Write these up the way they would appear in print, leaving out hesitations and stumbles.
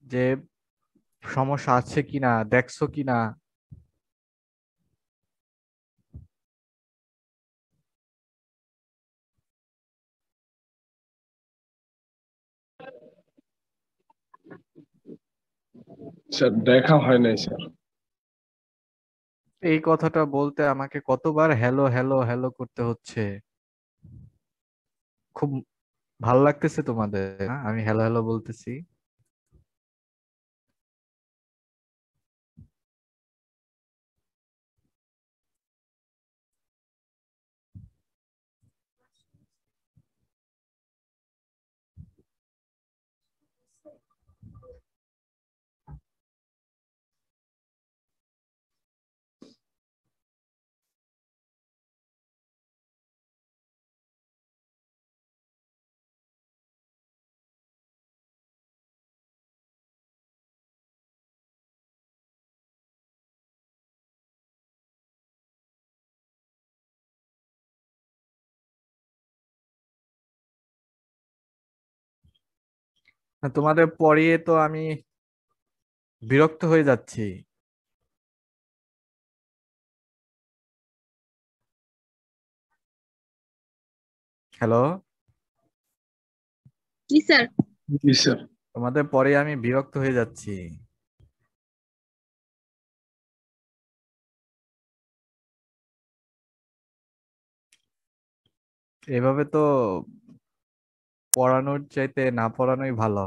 যে সমস্যা আছে কিনা, দেখছো কিনা। স্যার দেখা হয় নাই স্যার। এই কথাটা বলতে আমাকে কতবার হ্যালো হ্যালো হ্যালো করতে হচ্ছে। খুব ভাল লাগতেছে তোমাদের না? আমি হ্যালো হ্যালো বলতেছি। না, তোমাদের পড়িয়ে তো আমি বিরক্ত হয়ে যাচ্ছি। হ্যালো। জি স্যার। জি স্যার। তোমাদের পরে আমি বিরক্ত হয়ে যাচ্ছি। এভাবে তো পড়ানোর চাইতে না পড়ানোই ভালো।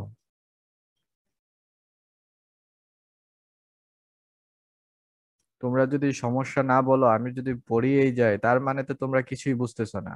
তোমরা যদি সমস্যা না বলো, আমি যদি পড়িয়েই যাই, তার মানে তো তোমরা কিছুই বুঝতেছো না।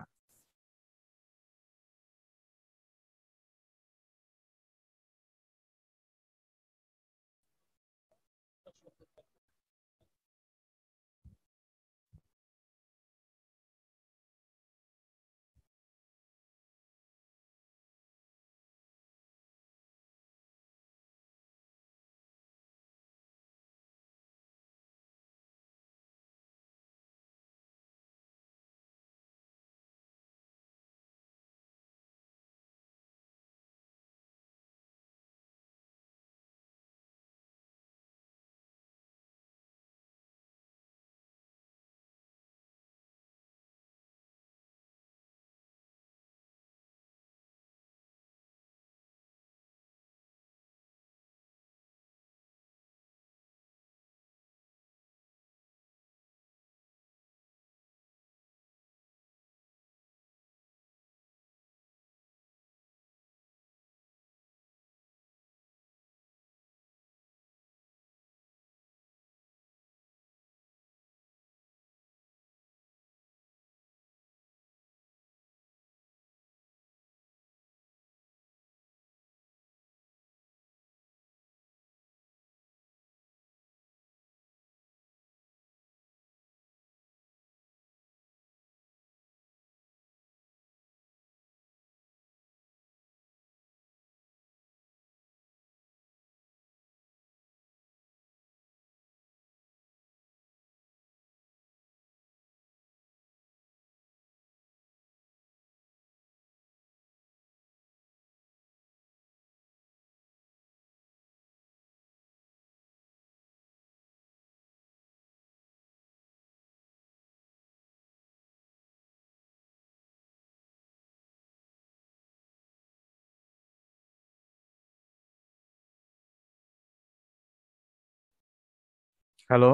হ্যালো।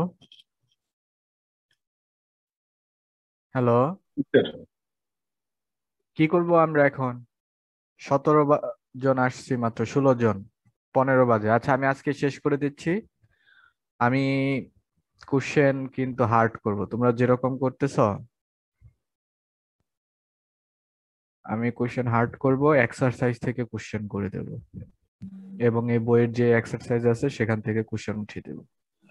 হ্যালো। স্যার কি করব আমরা এখন? 17 জন আসছি, মাত্র 16 জন। 15 বাজে। আচ্ছা, আমি আজকে শেষ করে দিচ্ছি। আমি কোশ্চেন কিন্তু হার্ড করব, তোমরা যেরকম করতেছো। আমি কোশ্চেন হার্ড করব, এক্সারসাইজ থেকে কোশ্চেন করে দেব, এবং এই বইয়ের যে এক্সারসাইজ আছে সেখান থেকে কোশ্চেন উঠিয়ে দেব।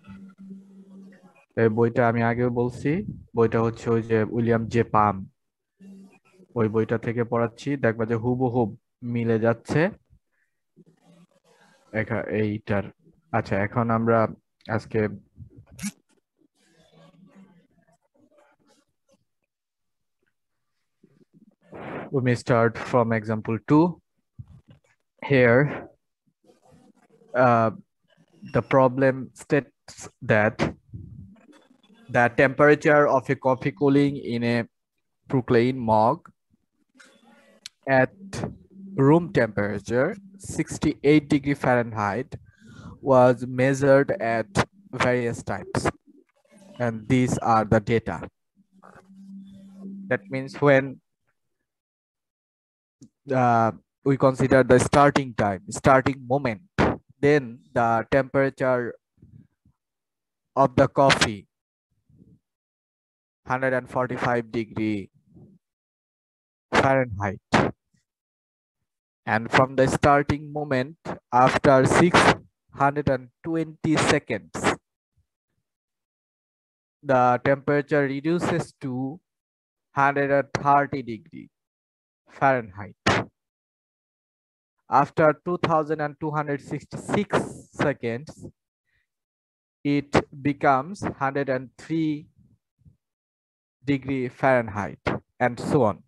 এই বইটা আমি আগেও বলছি, বইটা হচ্ছে ওই যে উইলিয়াম জে পাম, ওই বইটা থেকে পড়াচ্ছি, দেখবা যে হুবহুব মিলে যাচ্ছে এইটার। আচ্ছা, এখন আমরা আজকে we may start from example 2 here. uh, the problem states that the temperature of a coffee cooling in a Brooklyn mug at room temperature 68 degree Fahrenheit was measured at various times, and these are the data. That means when we consider the starting time, starting moment, then the temperature of the coffee 145 degree Fahrenheit, and from the starting moment after 620 seconds the temperature reduces to 130 degree Fahrenheit. After 2266 seconds, it becomes 103 degree Fahrenheit, and so on.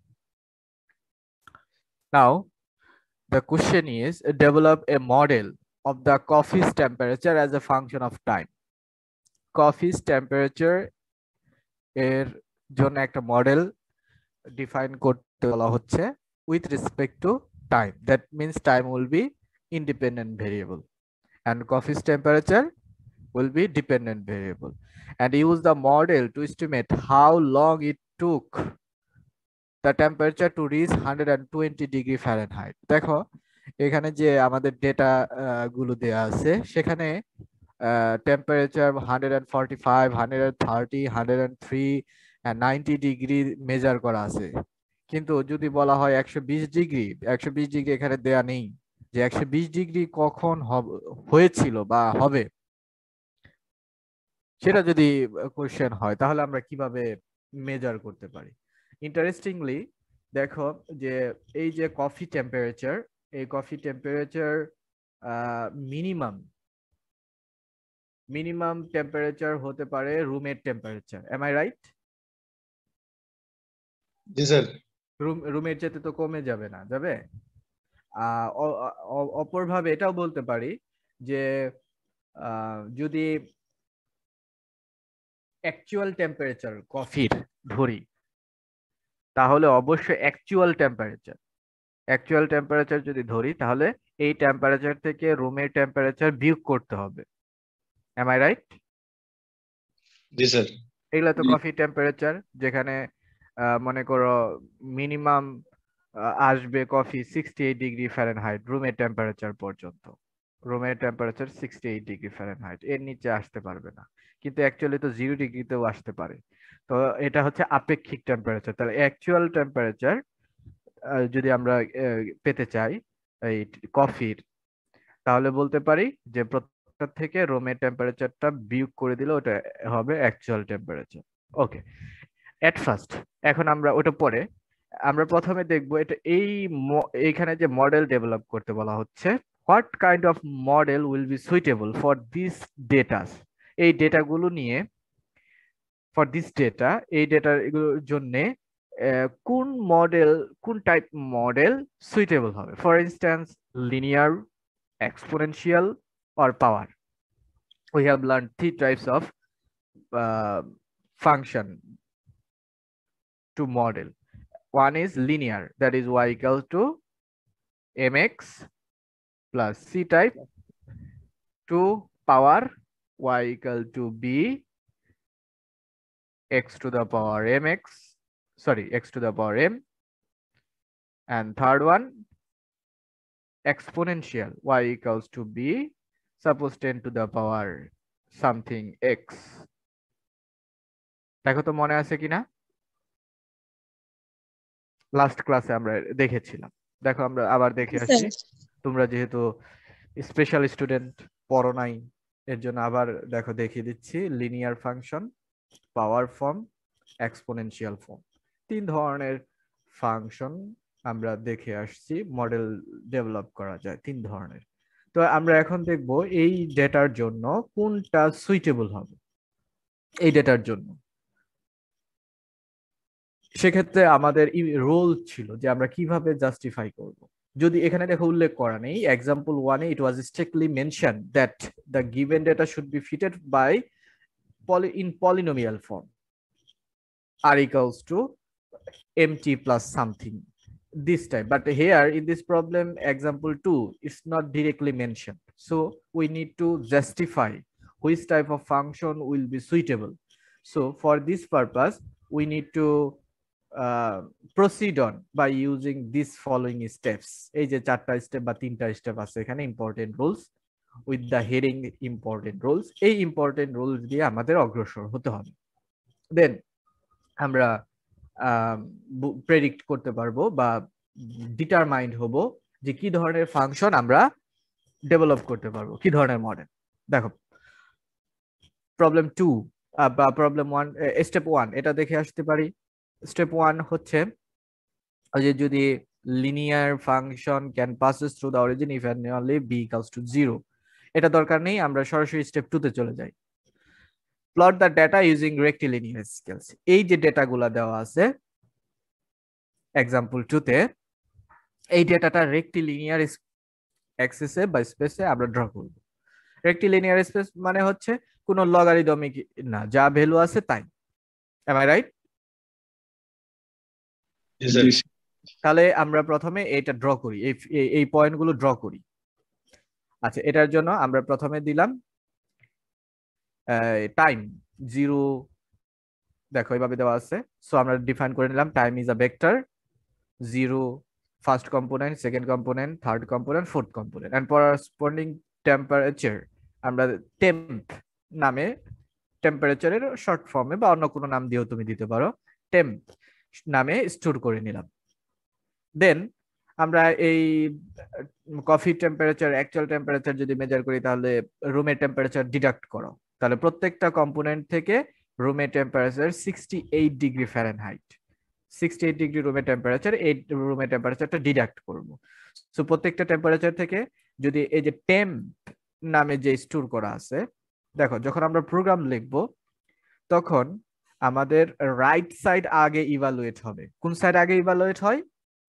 Now, the question is develop a model of the coffee's temperature as a function of time. Coffee's temperature এর জন্য একটা model define করতে বলা হচ্ছে with respect to time. That means time will be independent variable and coffee's temperature will be dependent variable, and use the model to estimate how long it took the temperature to reach 120 degree Fahrenheit. দেখো এখানে যে আমাদের data গুলো দেয়া আছে সেখানে temperature 145, 130, 103 and 90 degree measure করা আছে, কিন্তু যদি বলা হয় 120 ডিগ্রি, 120 ডিগ্রি এখানে দেয়া নেই, যে 120 ডিগ্রি কখন হয়েছিল বা হবে সেটা যদি কোশ্চেন হয় তাহলে আমরা কিভাবে মেজার করতে পারি। ইন্টারেস্টিংলি দেখো যে এই যে কফি টেম্পারেচার, এই কফি টেম্পারেচার মিনিমাম টেম্পারেচার হতে পারে রুমের টেম্পারেচার, এম আই রাইট? জি স্যার। রুমের চেয়ে তো কমে যাবে না, যাবে? অপরভাবে এটাও বলতে পারি যে যদি অ্যাকচুয়াল টেম্পারেচার কফির ধরি তাহলে অবশ্যই অ্যাকচুয়াল টেম্পারেচার যদি ধরি তাহলে এই টেম্পারেচার থেকে রুমের টেম্পারেচার বিয়োগ করতে হবে, এম আই রাইট? জি স্যার। এগুলা তো কফি টেম্পারেচার, যেখানে মনে করো মিনিমাম আসবে কফি 68 ডিগ্রি ফারেনহাইট রুমের টেম্পারেচার পর্যন্ত, রুমের টেম্পারেচার 68 ডিগ্রি ফারেনহাইট, এর নিচে আসতে পারবে না, কিন্তু অ্যাকচুয়ালি তো 0 ডিগ্রিতেও আসতে পারে। তো এটা হচ্ছে আপেক্ষিক টেম্পারেচার। তাহলে অ্যাকচুয়াল টেম্পারেচার যদি আমরা পেতে চাই এই কফির, তাহলে বলতে পারি যে প্রত্যেকটা থেকে রুমের টেম্পারেচারটা বিয়োগ করে দিলে ওটা হবে actual temperature. Okay, at first এখন আমরা ওটা পরে আমরা প্রথমে দেখবো এটা এইখানে যে মডেল ডেভেলপ করতে বলা হচ্ছে, what kind of model will be suitable for this data. এই ডেটাগুলো নিয়ে ফর দিস ডেটা, এই ডেটাগুলোর জন্য কোন মডেল, কোন টাইপ মডেল সুইটেবল হবে। For instance linear, exponential or power. We have learned 3 types of function to model. One is linear, that is y equals to mx plus c type, to power y equal to b x to the power mx, sorry, x to the power m, and third one exponential, y equals to b, suppose 10 to the power something x. দেখো তো মনে আছে কিনা, last ক্লাসে আমরা দেখেছিলাম। দেখো আমরা আবার দেখে আসি, তোমরা যেহেতু স্পেশাল স্টুডেন্ট পড়ো নাই এর জন্য আবার দেখো দেখিয়ে দিচ্ছি। Linear function, power form, exponential form, 3 ধরনের ফাংশন আমরা দেখে আসছি মডেল ডেভেলপ করা যায় 3 ধরনের। তো আমরা এখন দেখব এই ডেটার জন্য কোনটা সুইটেবল হবে এই ডেটার জন্য। সেক্ষেত্রে আমাদের রোল ছিল যে আমরা কিভাবে জাস্টিফাই করব। যদি এখানে দেখো উল্লেখ করা নেই, example 1 it was strictly mentioned that the given data should be fitted by in polynomial form r equals to mt plus something this time. But here in this problem example 2 it's not directly mentioned, so we need to justify which type of function will be suitable. So for this purpose we need to proceed on by using these following steps. এই যে চারটা step বা তিনটা step আছে এখানে important rules with the heading important rules, এই important rules দিয়ে আমাদের অগ্রসর হতে হবে। দেন আমরা প্রেডিক্ট করতে পারবো বা ডিটারমাইন্ড হব যে কি ধরনের ফাংশন আমরা ডেভেলপ করতে পারবো, কি ধরনের মডেল। দেখো প্রবলেম 2 বা প্রবলেম 1 স্টেপ 1 এটা দেখে আসতে পারি। স্টেপ 1 হচ্ছে ওই যে যদি linear function can passes through the origin if and only b equals to 0, এটা দরকার নেই, আমরা সরাসরি স্টেপ 2 তে চলে যাই। Plot the data using rectilinear scales, এই যে ডেটাগুলো দেওয়া আছে এক্সাম্পল 2 তে, এই ডেটাটা রেক্টিলিনিয়ার অ্যাক্সিসে বা স্পেসে আমরা ড্র করব। রেক্টিলিনিয়ার স্পেস মানে হচ্ছে কোনো লগারিদমিক না, যা ভ্যালু আছে তাই। Am I right? তাহলে আমরা প্রথমে এটা ড্র করি, এই পয়েন্টগুলো ড্র করি। আচ্ছা, এটার জন্য আমরা প্রথমে দিলাম টাইম 0, দেখো এইভাবে দেওয়া আছে। সো আমরা ডিফাইন করে নিলাম time is a vector 0 first component, second component, third component, fourth component, and corresponding temperature আমরা টেম্প নামে, টেম্পারেচারের শর্ট ফর্মে বা অন্য কোনো নাম দিয়েও তুমি দিতে পারো, টেম্প নামে স্টোর করে নিলাম। দেন আমরা এই কফি টেম্পারেচার অ্যাকচুয়াল টেম্পারেচার যদি মেজার করি তাহলে রুমের টেম্পারেচার ডিডাক্ট করো, তাহলে প্রত্যেকটা কম্পোনেন্ট থেকে রুমের টেম্পারেচার 68 ডিগ্রি ফারেনহাইট, 68 ডিগ্রি রুমের টেম্পারেচার, এই রুমের টেম্পারেচারটা ডিডাক্ট করব। সো প্রত্যেকটা টেম্পারেচার থেকে যদি এই যে টেম্প নামে যে স্টোর করা আছে, দেখো যখন আমরা প্রোগ্রাম লিখব তখন আমাদের রাইট সাইড আগে ইভালুয়েট হবে। কোন সাইড আগে ইভালুয়েট হয়?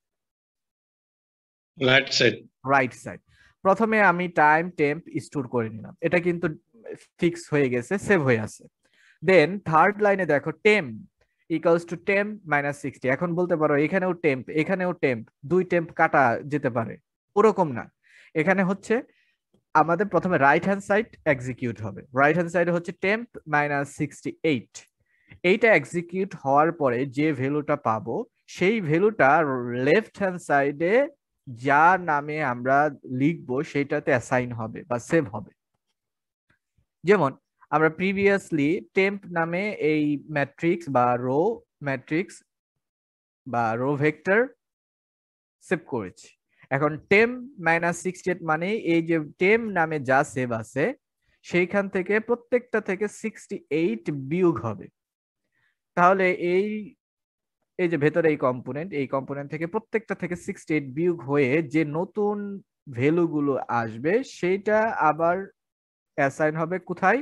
Right side. Right side. প্রথমে আমি টাইম টেম্প স্টোর করে নিলাম, এটা কিন্তু ফিক্স হয়ে গেছে, সেভ হয়ে আছে। দেন থার্ড লাইনে দেখো temp equals to temp minus 60। এখন বলতে পারো এখানেও টেম্প এখানেও টেম্প, দুই টেম্প কাটা যেতে পারে, ওরকম না। এখানে হচ্ছে আমাদের প্রথমে রাইট হ্যান্ড সাইড এক্সিকিউট হবে, রাইট হ্যান্ড সাইডে হচ্ছে টেম্প মাইনাস 68। এইটা এক্সিকিউট হওয়ার পরে যে ভ্যালুটা পাবো সেই ভ্যালুটা লেফট হ্যান্ড সাইডে যা নামে আমরা লিখবো সেটাতে অ্যাসাইন হবে বা সেভ হবে। যেমন আমরা প্রিভিয়াসলি টেম্প নামে এই ম্যাট্রিক্স বা রো ম্যাট্রিক্স বা রো ভেক্টর সেভ করেছি। এখন টেম্প মাইনাস 68 মানে এই যে টেম্প নামে যা সেভ আছে সেইখান থেকে প্রত্যেকটা থেকে 68 বিয়োগ হবে। তাহলে এই যে ভেতরে এই কম্পোনেন্ট থেকে প্রত্যেকটা থেকে 68 বিয়োগ হয়ে যে নতুন ভ্যালুগুলো আসবে সেটা আবার অ্যাসাইন হবে কোথায়?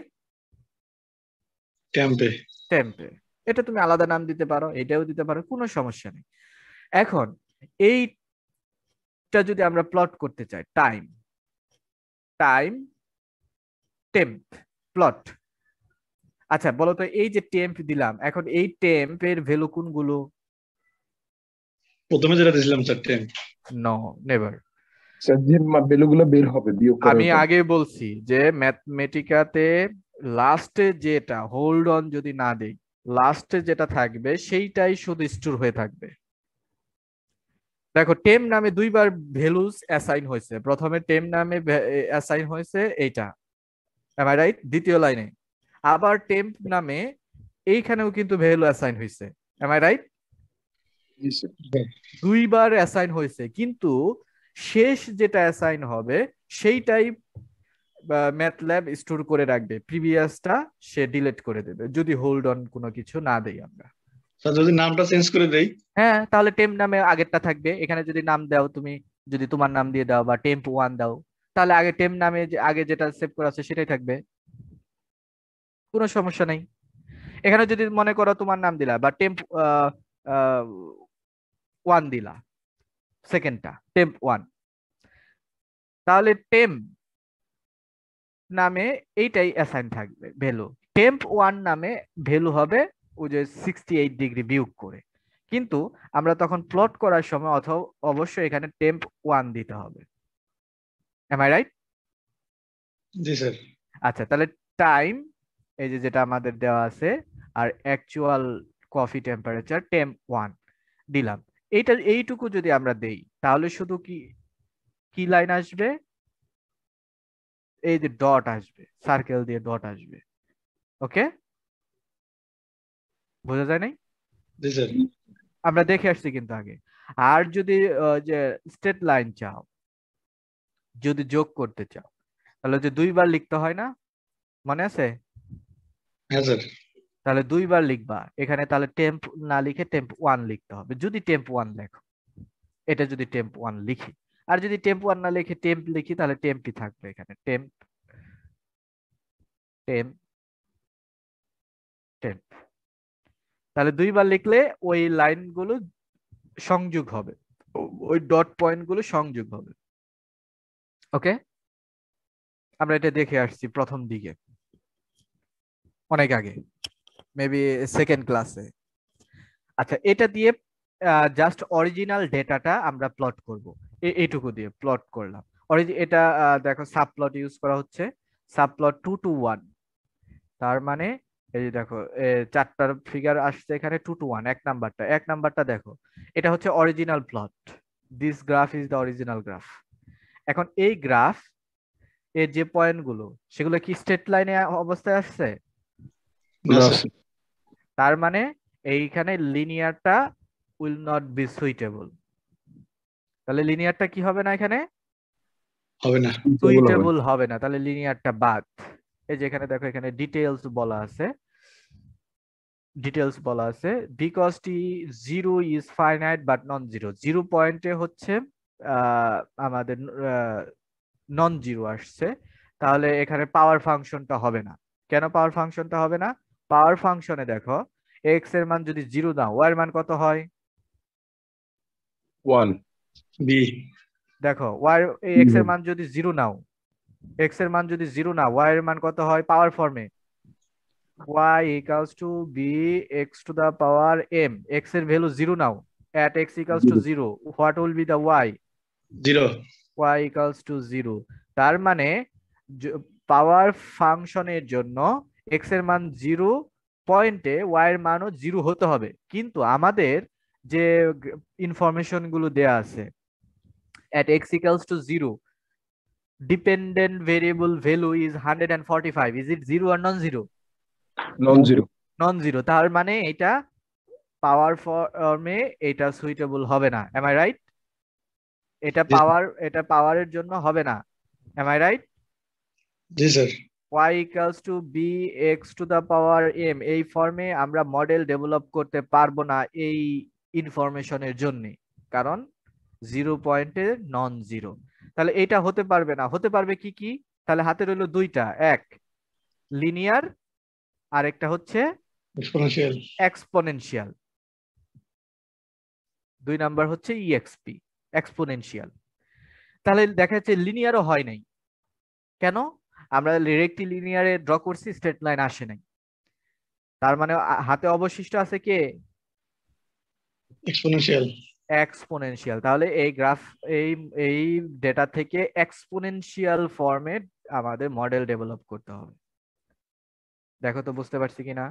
টেম্পে। টেম্পে। এটা তুমি আলাদা নাম দিতে পারো, এটাও দিতে পারো, কোনো সমস্যা নেই। এখন এইটা যদি আমরা প্লট করতে চাই, টাইম টেম্প প্লট। আচ্ছা বলো তো, এই যে টেম্প দিলাম, এখন এই টেম্পের ভ্যালু কোনগুলো? প্রথমে যেটা দিয়েছিলাম sir temp. No, never. Sir যে ভ্যালুগুলো বের হবে বিয়োগ করার আমি পর। আগে বলছি যে ম্যাথমেটিকাতে লাস্টে যেটা হোল্ড অন যদি না দেই, লাস্টে যেটা থাকবে সেইটাই শুধু স্টোর হয়ে থাকবে। দেখো টেম নামে দুইবার ভ্যালুস অ্যাসাইন হয়েছে, প্রথমে টেম নামে অ্যাসাইন হয়েছে এইটা, এম আই রাইট? দ্বিতীয় লাইনে আবার টেম্প নামে এইখানেও কিন্তু ভ্যালু অ্যাসাইন হয়েছে, এম আই রাইট? দুইবার অ্যাসাইন হয়েছে, কিন্তু শেষ যেটা অ্যাসাইন হবে সেইটাই ম্যাথল্যাব স্টোর করে রাখবে, প্রিভিয়াসটা সে ডিলিট করে দেবে যদি হোল্ড অন কোনো কিছু না দেই আমরা। স্যার যদি নামটা চেঞ্জ করে দেই? হ্যাঁ, তাহলে টেম্প নামে আগেরটা থাকবে। এখানে যদি নাম দাও তুমি, যদি তোমার নাম দিয়ে দাও বা টেম্প 1 দাও, তাহলে আগে টেম্প নামে আগে যেটা সেভ করা আছে সেটাই থাকবে, কোনো সমস্যা নেই। এখানে যদি মনে করো তোমার নাম দিলা বা টেম্প 1 দিলা, সেকেন্ডটা টেম্প 1, তাহলে টেম্প নামে এইটাই অ্যাসাইন থাকবে ভ্যালু। টেম্প 1 নামে ভ্যালু হবে ওই যে 68 ডিগ্রি বিয়োগ করে। কিন্তু আমরা তখন প্লট করার সময় অথবা অবশ্যই এখানে টেম্প 1 দিতে হবে। Am I right? জি স্যার। আচ্ছা, তাহলে টাইম এই যে যেটা আমাদের দেওয়া আছে আর অ্যাকচুয়াল কফি টেম্পারেচার টেম্প 1 দিলাম। এইটুকু যদি আমরা দেই তাহলে শুধু কি লাইন আসবে? এই যে ডট আসবে, সার্কেল দিয়ে ডট আসবে। ওকে, বোঝা যায় নাই? জি স্যার। আমরা দেখে আসছি কিন্তু আগে। আর যদি যে স্ট্রেট লাইন চাও, যদি যোগ করতে চাও, তাহলে যে 2 বার লিখতে হয় না, মনে আছে? হ্যাঁ স্যার। তাহলে 2 বার লিখবা এখানে, তাহলে টেম্প না লিখে টেম্প 1 লিখতে হবে যদি টেম্প 1 লেখো। এটা যদি টেম্প 1 লিখি, আর যদি টেম্প 1 না লিখে টেম্প লিখি তাহলে টেম্পই থাকবে এখানে। Temp temp temp. তাহলে 2 বার লিখলে ওই লাইনগুলো সংযোগ হবে, ওই ডট পয়েন্ট গুলো সংযোগ হবে। ওকে, আমরা এটা দেখে আসছি প্রথম দিকে, অনেক আগে, মেবি সেকেন্ড ক্লাসে। আচ্ছা, এটা দিয়ে জাস্ট অরিজিনাল ডেটাটা আমরা প্লট করব। এইটুকু দিয়ে প্লট করলাম। এটা দেখো সাবপ্লট ইউজ করা হচ্ছে, সাবপ্লট 2 to 1। তার মানে এই যে দেখো চারটার ফিগার আসছে এখানে 2 to 1। এক নাম্বারটা দেখো, এটা হচ্ছে original plot. This graph is the original graph. এখন এই গ্রাফ এর যে পয়েন্ট গুলো সেগুলো কি স্ট্রেট লাইনে অবস্থায় আসছে? না স্যার। তার মানে এইখানে লিনিয়ারটা উইল নট বি সুইটেবল। তাহলে লিনিয়ারটা কি হবে না, এখানে হবে না। সুইটেবল হবে না, তাহলে লিনিয়ারটা বাদ। এই যে এখানে দেখো, এখানে ডিটেইলস বলা আছে, because T zero is finite but non zero. Zero পয়েন্টে হচ্ছে আমাদের নন জিরো আসছে, তাহলে এখানে পাওয়ার ফাংশনটা হবে না। কেন পাওয়ার ফাংশনটা হবে না? পাওয়ার ফাংশনে দেখো, এক্স এর মান যদি জিরো দাও, ওয়াই এর মান কত হয়? 1 বি। দেখো ওয়াই এক্স এর মান যদি জিরো নাও, ওয়াই এর মান কত হয় পাওয়ার ফর্মে? y equals to b x to the power m. x এর value zero now, at x equals to 0, what will be the y? 0। y equals to 0। তার মানে পাওয়ার ফাংশনের জন্য x এর মান 0 পয়েন্টে y এর মানও 0 হতে হবে। কিন্তু আমাদের যে ইনফরমেশন গুলো দেয়া আছে, at x equals to 0, dependent variable value is 145. Is it 0 or non-zero? non-zero non-zero। তার মানে এটা পাওয়ার ফর্মে এটা সুইটেবল হবে না। Am I right? এটা পাওয়ারের জন্য হবে না। Am I right? জি sir. y equals to bx to the power m, এই ফর্মে আমরা মডেল ডেভেলপ করতে পারবো না এই ইনফরমেশনের জন্য, কারণ 0 পয়েন্টে নন জিরো। তাহলে এটা হতে পারবে না। হতে পারবে কি কি? তাহলে হাতে রইলো দুইটা, এক লিনিয়ার আর একটা হচ্ছে এক্সপোনেনশিয়াল। এক্সপোনেনশিয়াল। 2 নাম্বার হচ্ছে ইএক্সপি, এক্সপোনেনশিয়াল। তাহলে দেখা যাচ্ছে লিনিয়ারও হয় নাই। কেন? আমরা রেক্টিলিনিয়ারে ড্র করছি, স্ট্রেট লাইন আসে নাই। তার মানে হাতে অবশিষ্ট আছে কে? এক্সপোনেনশিয়াল। এক্সপোনেনশিয়াল। তাহলে এই গ্রাফ এই ডেটা থেকে এক্সপোনেনশিয়াল ফর্মে আমাদের মডেল ডেভেলপ করতে হবে। দেখো তো বুঝতে পারছি কিনা?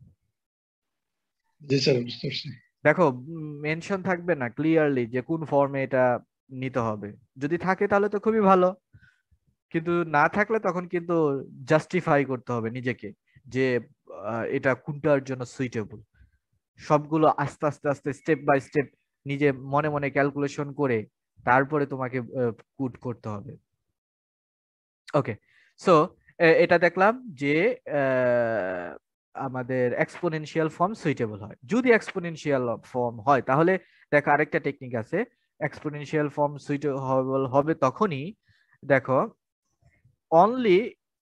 জি স্যার, বুঝতে পারছি। দেখো মেনশন থাকবে না ক্লিয়ারলি যে কোন ফর্মে এটা নিতে হবে? যদি থাকে তাহলে তো খুবই ভালো, কিন্তু না থাকলে তখন কিন্তু জাস্টিফাই করতে হবে নিজেকে যে এটা কোনটার জন্য সুইটেবল। সবগুলো আস্তে আস্তে আস্তে স্টেপ বাই স্টেপ নিজে মনে মনে ক্যালকুলেশন করে তারপরে তোমাকে কোড করতে হবে। ওকে, সো এটা দেখলাম যে আমাদের এক্সপোনেনশিয়াল ফর্ম সুইটেবল হয়। যদি এক্সপোনেনশিয়াল ফর্ম হয় তাহলে দেখো আরেকটা টেকনিক আছে। এক্সপোনেনশিয়াল ফর্ম সুইটেবল হবে তখনই, দেখো only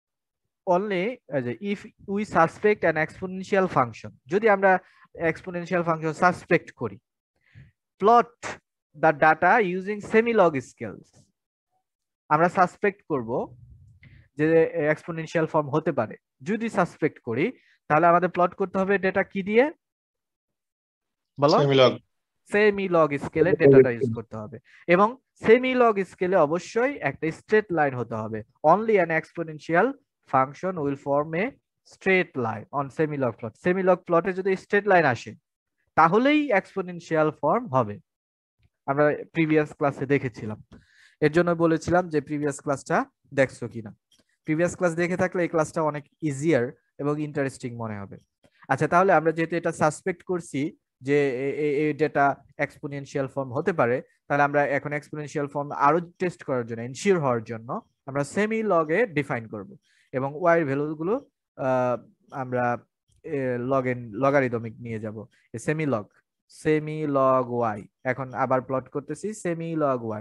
if we suspect an exponential function, যদি আমরা এক্সপোনেনশিয়াল ফাংশন সাসপেক্ট করি, plot the data using semi-log scales, আমরা সাসপেক্ট করব যে এক্সপোনেনশিয়াল ফর্ম হতে পারে। যদি সাসপেক্ট করি তাহলে আমাদের প্লট করতে হবে ডেটা কি দিয়ে বলো? সেমিলগ। সেমি লগ স্কেলে ডেটাটা ইউজ করতে হবে এবং সেমি লগ স্কেলে অবশ্যই একটা স্ট্রেট লাইন হতে হবে। Only an exponential function will form a straight line on semi log plot. Semi log প্লটে যদি স্ট্রেট লাইন আসে তাহলেই এক্সপোনেনশিয়াল ফর্ম হবে। আমরা প্রিভিয়াস ক্লাসে দেখেছিলাম, এর জন্য বলেছিলাম যে প্রিভিয়াস ক্লাসটা দেখছো কিনা। প্রিভিয়াস ক্লাস দেখে থাকলে এই ক্লাসটা অনেক ইজিয়ার এবং ইন্টারেস্টিং মনে হবে। আচ্ছা, তাহলে আমরা যেহেতু এটা সাসপেক্ট করছি যে এই ডেটা এক্সপোনেনশিয়াল ফর্ম হতে পারে, তাহলে আমরা এখন এক্সপোনেনশিয়াল ফর্ম আরো টেস্ট করার জন্য, এনশিওর হওয়ার জন্য আমরা সেমি লগে ডিফাইন করব এবং ওয়াই এর ভ্যালুগুলো আমরা লগারিদমিক নিয়ে যাব। Semi log Y. এখন আবার প্লট করতেছি সেমি লগ ওয়াই।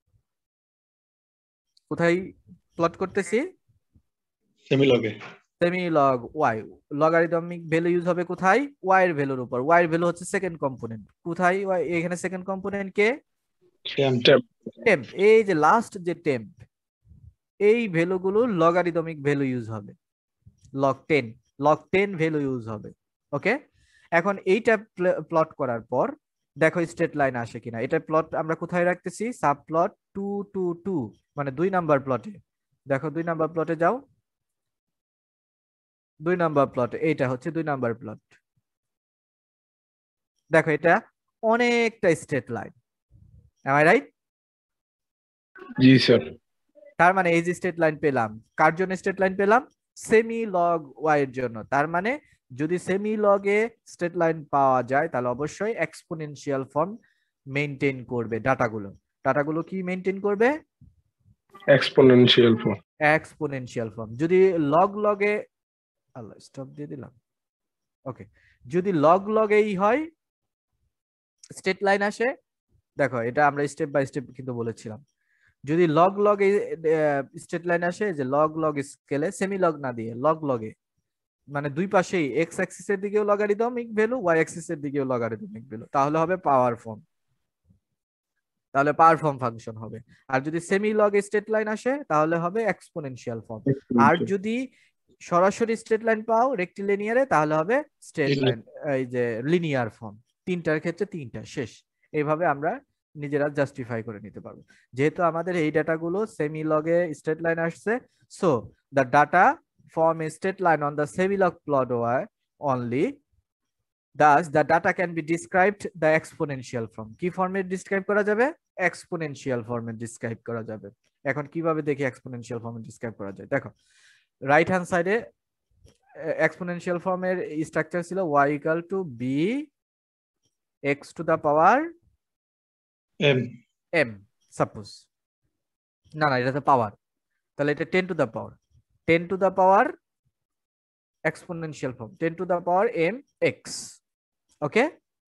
কোথায় প্লট করতেছি? সেমিলগে। Semi log Y. Logarithmic value use হবে কোথায়? ওয়াই এর ভ্যালুর উপর। ওয়াই এর ভ্যালু হচ্ছে সেকেন্ড কম্পোনেন্ট। কোথায় এখানে সেকেন্ড কম্পোনেন্ট কে? টেম্প। এই যে লাস্ট যে টেম্প, এই ভ্যালুগুলো লগারিদমিক ভ্যালু ইউজ হবে। লগ 10 ভ্যালু ইউজ হবে। ওকে, এখন এইটা প্লট করার পর দেখো স্ট্রেট লাইন আসে কিনা। এটা প্লট আমরা কোথায় রাখতেছি? সাব প্লট 2 2 2 মানে 2 নাম্বার প্লটে। দেখো 2 নাম্বার প্লটে যাও। 2 নাম্বার প্লট, এইটা হচ্ছে 2 নাম্বার প্লট। দেখো এটা অনেকটা straight line. Am I right? জি স্যার। তার মানে এই যে স্ট্রেট লাইন পেলাম, কার জন্য স্ট্রেট লাইন পেলাম? সেমি লগ ওয়াই এর জন্য। তার মানে যদি সেমি লগে স্ট্রেট লাইন পাওয়া যায় তাহলে অবশ্যই এক্সপোনেনশিয়াল ফর্ম মেইনটেইন করবে। ডাটাগুলো কি মেইনটেইন করবে? Exponential form. Exponential form. যদি লগে আল্লাহ স্টপ দিয়ে দিলাম। ওকে, যদি লগেই হয় স্ট্রেট লাইন আসে, দেখো এটা আমরা স্টেপ বাই স্টেপ কিন্তু বলেছিলাম। যদি লগে স্ট্রেট লাইন আসে, যে লগ স্কেলে সেমি লগ না দিয়ে লগে, মানে দুই পাশেই এক্স অ্যাক্সিস এর দিকেও লগারিদমিক ভ্যালু, ওয়াই অ্যাক্সিস এর দিকেও লগারিদমিক ভ্যালু, তাহলে হবে পাওয়ার ফর্ম। তাহলে পাওয়ার ফর্ম ফাংশন হবে। আর যদি সেমি লগ স্ট্রেট লাইন আসে তাহলে হবে এক্সপোনেনশিয়াল ফর্ম। আর যদি সরাসরি স্ট্রেট লাইন পাও রেক্টিলিনিয়ারে তাহলে হবে স্ট্রেট লাইন, এই যে লিনিয়ার ফর্ম। তিনটার ক্ষেত্রে তিনটা শেষ। এইভাবে আমরা নিজেরা জাস্টিফাই করে নিতে পারবো। যেহেতু আমাদের এই ডাটাগুলো সেমি লগে স্ট্রেট লাইন আসছে, so the data form a straight line on the semi log plot Y only. Thus, the data can be described the exponential form. কি ফর্মে ডিসক্রাইব করা যাবে? এক্সপোনেনশিয়াল ফর্মে ডিসক্রাইব করা যাবে। এখন কিভাবে দেখি এক্সপোনেনশিয়াল ফর্মে ডিসক্রাইব করা যায়? দেখো রাইট হ্যান্ড সাইডে এক্সপোনেনশিয়াল ফর্মের স্ট্রাকচার ছিল y equal to b x to the power m suppose. না এটা তো পাওয়ার, তাহলে এটা 10 to the power, 10 to the power exponential form, 10 to the power mx. Okay,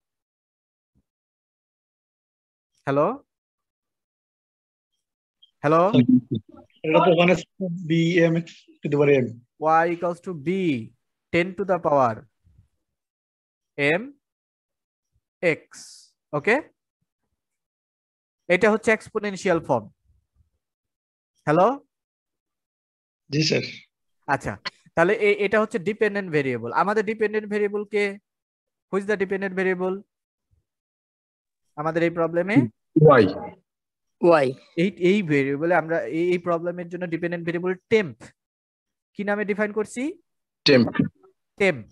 hello এটা তো ওখানে bm to the power m। y equals to b 10 to the power mx. Okay, এটা হচ্ছে এক্সপোনেনশিয়াল ফর্ম। হ্যালো, জি sir. আচ্ছা, তাহলে এটা হচ্ছে ডিপেন্ডেন্ট ভেরিয়েবল। আমাদের ডিপেন্ডেন্ট ভেরিয়েবল কে? Who is the dependent variable আমাদের এই প্রবলেমে? ওয়াই। এই ভেরিয়েবলে আমরা এই প্রবলেমের জন্য ডিপেন্ডেন্ট ভেরিয়েবল টেম্প কি নামে ডিফাইন করছি? টেম্প।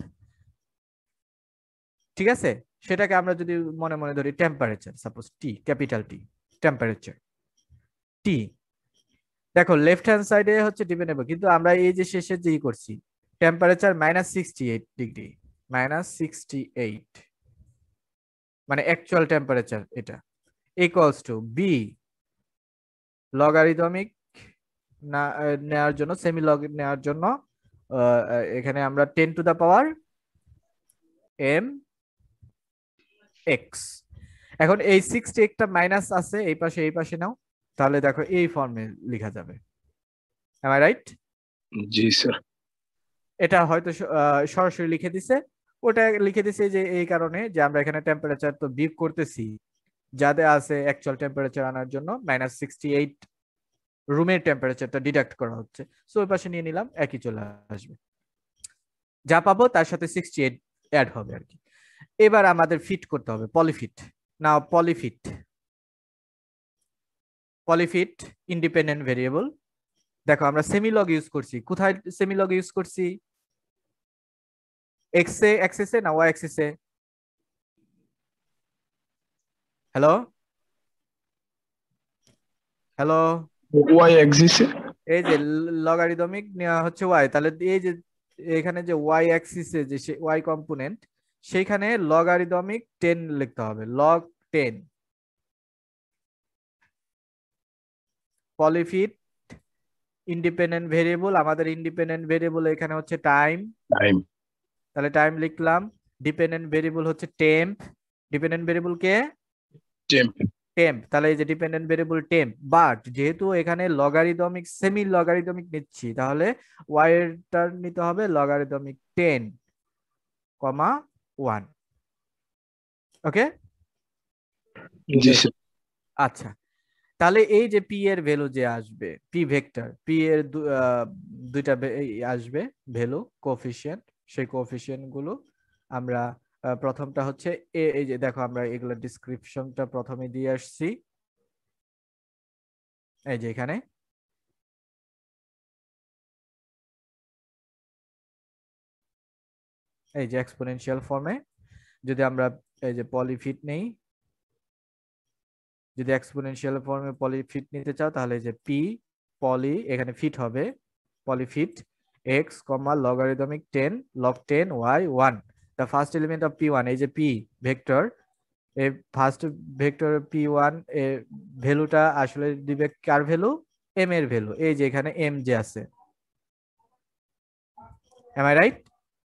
ঠিক আছে, সেটাকে আমরা যদি মনে মনে ধরি temperature, suppose T, capital T, temperature T. দেখো লেফট হ্যান্ড সাইডে হচ্ছে ডিপেন্ডেবল, কিন্তু আমরা এই যে শেষে যেই করছি টেম্পারেচার -68 ডিগ্রি, -68 মানে অ্যাকচুয়াল টেম্পারেচার, এটা ইকুয়ালস টু বি লগারিদমিক না নেওয়ার জন্য, সেমি লগ নেওয়ার জন্য এখানে আমরা 10 to the power m x। এখন এই 60 একটা মাইনাস আছে এই পাশে নাও, তাহলে দেখো এই ফর্মে লেখা যাবে। Am I right? জি স্যার। এটা হয়তো সরাসরি লিখে দিছে, ওটা লিখে দিছে যে এই কারণে যে আমরা এখানে টেম্পারেচার তো বিয়োগ করতেছি, যাতে আছে অ্যাকচুয়াল টেম্পারেচার আনার জন্য -68 রুমের টেম্পারেচারটা ডিডাক্ট করা হচ্ছে, সো ওই পাশে নিয়ে নিলাম, একই চলে আসবে। যা পাবো তার সাথে 68 অ্যাড হবে আর কি। এবার আমাদের ফিট করতে হবে পলিফিট। নাও পলিফিট ইন্ডিপেন্ডেন্ট ভেরিয়েবল। দেখো আমরা সেমিলগ ইউজ করছি, কোথায় সেমিলগ ইউজ করছি? এক্স অ্যাক্সিসে না ওয়াই অ্যাক্সিসে? হ্যালো হ্যালো, ওয়াই অ্যাক্সিসে। এই যে লগারিদমিক নেওয়া হচ্ছে ওয়াই, তাহলে এই যে এখানে যে ওয়াই অ্যাক্সিসে যে ওয়াই কম্পোনেন্ট, সেইখানে লগারিদমিক 10 লিখতে হবে, লগ 10। পলিফিট ইন্ডিপেন্ডেন্ট ভেরিয়েবল, আমাদের ইন্ডিপেন্ডেন্ট ভেরিয়েবল এখানে হচ্ছে টাইম, তাহলে টাইম লিখলাম। ডিপেন্ডেন্ট ভেরিয়েবল হচ্ছে টেম্প, ডিপেন্ডেন্ট ভেরিয়েবল কে? টেম্প, তাহলে এই যে ডিপেন্ডেন্ট ভেরিয়েবল টেম্প। বাট যেহেতু এখানে লগারিদমিক সেমি লগারিদমিক নিচ্ছি, তাহলে ওয়াই এরটা নিতে হবে লগারিদমিক 10, 1। ওকে, জি স্যার। আচ্ছা, তাহলে এই যে পি এর ভ্যালু যে আসবে, পি ভেক্টর, পি এর দুইটা আসবে ভ্যালু কোএফিসিয়েন্ট, সেই কোএফিসিয়েন্ট গুলো আমরা প্রথমটা হচ্ছে এই যে দেখো আমরা এগুলো ডেসক্রিপশনটা প্রথমে দিয়ে আসছি, এই যে এখানে এই যে এক্সপোনেনশিয়াল ফর্মে যদি আমরা এই যে পলিফিট নেই, যদি এক্সপোনেনশিয়াল ফর্মে পলিফিট নিতে চাও তাহলে যে পি পলি এখানে ফিট হবে polyfit X comma logarithmic 10 log 10 y 1, the first element of p1, এই যে p ভেক্টর, এই ফার্স্ট ভেক্টর p1 এর ভ্যালুটা আসলে দিবে কার ভ্যালু? m এর ভ্যালু, এই যে এখানে m যে আছে, am I right?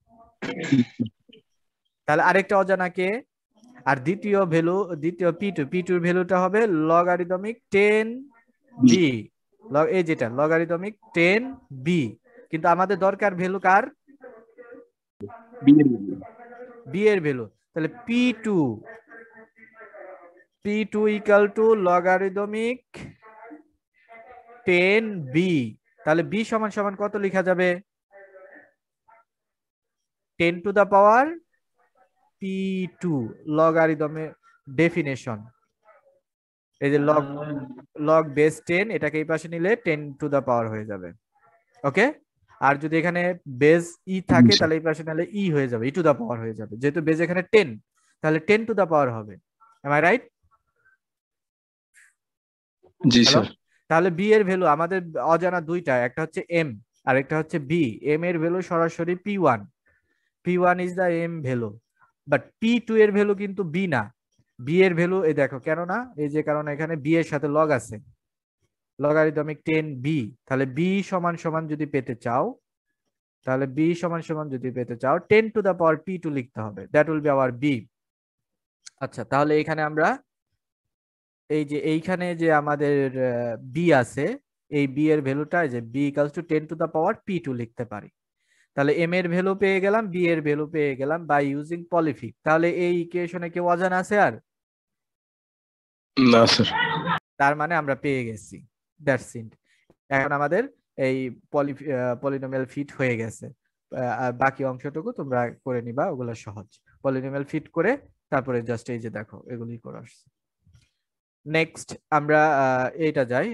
তাহলে আরেকটা অজানা কে? আর দ্বিতীয় ভ্যালু, দ্বিতীয় p2 এর ভ্যালুটা হবে লগারিদমিক 10b, এই যেটা লগারিদমিক 10b, কিন্তু আমাদের দরকার ভ্যালু কার? b এর ভ্যালু, তাহলে p2 equal to logarithmic 10b, তাহলে b সমান সমান কত লেখা যাবে? 10 to the power p2 লগারিদমের definition, এই যে লগ বেস 10, এটাকে এই পাশে নিলে 10 টু দা পাওয়ার হয়ে যাবে। ওকে, আর যদি এখানে বেস ই থাকে তাহলে এই পাশে নিলে ই হয়ে যাবে, ই টু দা পাওয়ার হয়ে যাবে, যেহেতু বেস এখানে 10 তাহলে 10 টু দা পাওয়ার হবে। Am I right? জি স্যার। তাহলে বি এর ভ্যালু আমাদের অজানা দুইটা, একটা হচ্ছে এম আর একটা হচ্ছে বি। এম এর ভ্যালু সরাসরি p1 is the M value, but p2 এর ভ্যালু কিন্তু বি না, বি এর ভ্যালু এই দেখো কেন না, এই যে কারণ এখানে বি এর সাথে লগ আছে, লগারিদমিক 10b, তাহলে b সমান সমান যদি পেতে চাও, তাহলে b সমান সমান যদি পেতে চাও 10 টু দা পাওয়ার p2 লিখতে হবে, that will be our b। আচ্ছা, তাহলে এখানে আমরা এই যে এইখানে যে আমাদের b আছে, এই b এর ভ্যালুটা যে b equals to 10 to the power p2 লিখতে পারি, তাহলে m এর ভ্যালু পেয়ে গেলাম, b এর ভ্যালু পেয়ে গেলাম বাই ইউজিং পলিফিট। তাহলে এই ইকুয়েশনে কেউ অজানা আছে আর? না স্যার। তার মানে আমরা পেয়ে গেছি, দ্যাটস ইট। এখন আমাদের এই পলিনোমিয়াল ফিট হয়ে গেছে, আর বাকি অংশটুকু তোমরা করে নিবা, ওগুলো সহজ। পলিনোমিয়াল ফিট করে তারপরে জাস্ট এই যে দেখো এগুলি করে আসছে। নেক্সট আমরা এইটা যাই,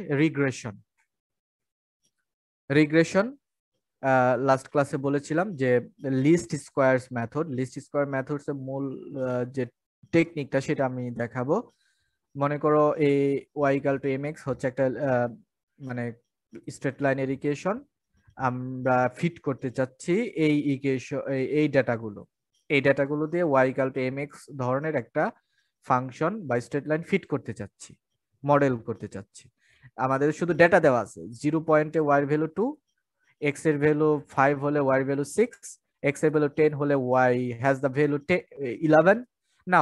রিগ্রেশন। লাস্ট ক্লাসে বলেছিলাম যে লিস্ট স্কোয়ারস মেথডস এর মূল যে টেকনিকটা সেটা আমি দেখাবো। মনে করো এই y ইকুয়াল টু mx হচ্ছে একটা মানে স্ট্রেট লাইনের ইকুয়েশন, আমরা ফিট করতে চাচ্ছি এই ইকুয়েশন, এই ডাটাগুলো দিয়ে y ইকুয়াল টু mx ধরনের একটা ফাংশন বা স্ট্রেট লাইন ফিট করতে চাচ্ছি, মডেল করতে চাচ্ছি। আমাদের শুধু ডেটা দেওয়া আছে, 0 পয়েন্টে y এর ভ্যালু 2, x এর ভ্যালু 5 হলে y এর ভ্যালু 6, x এর ভ্যালু 10 হলে y has the value 11. Now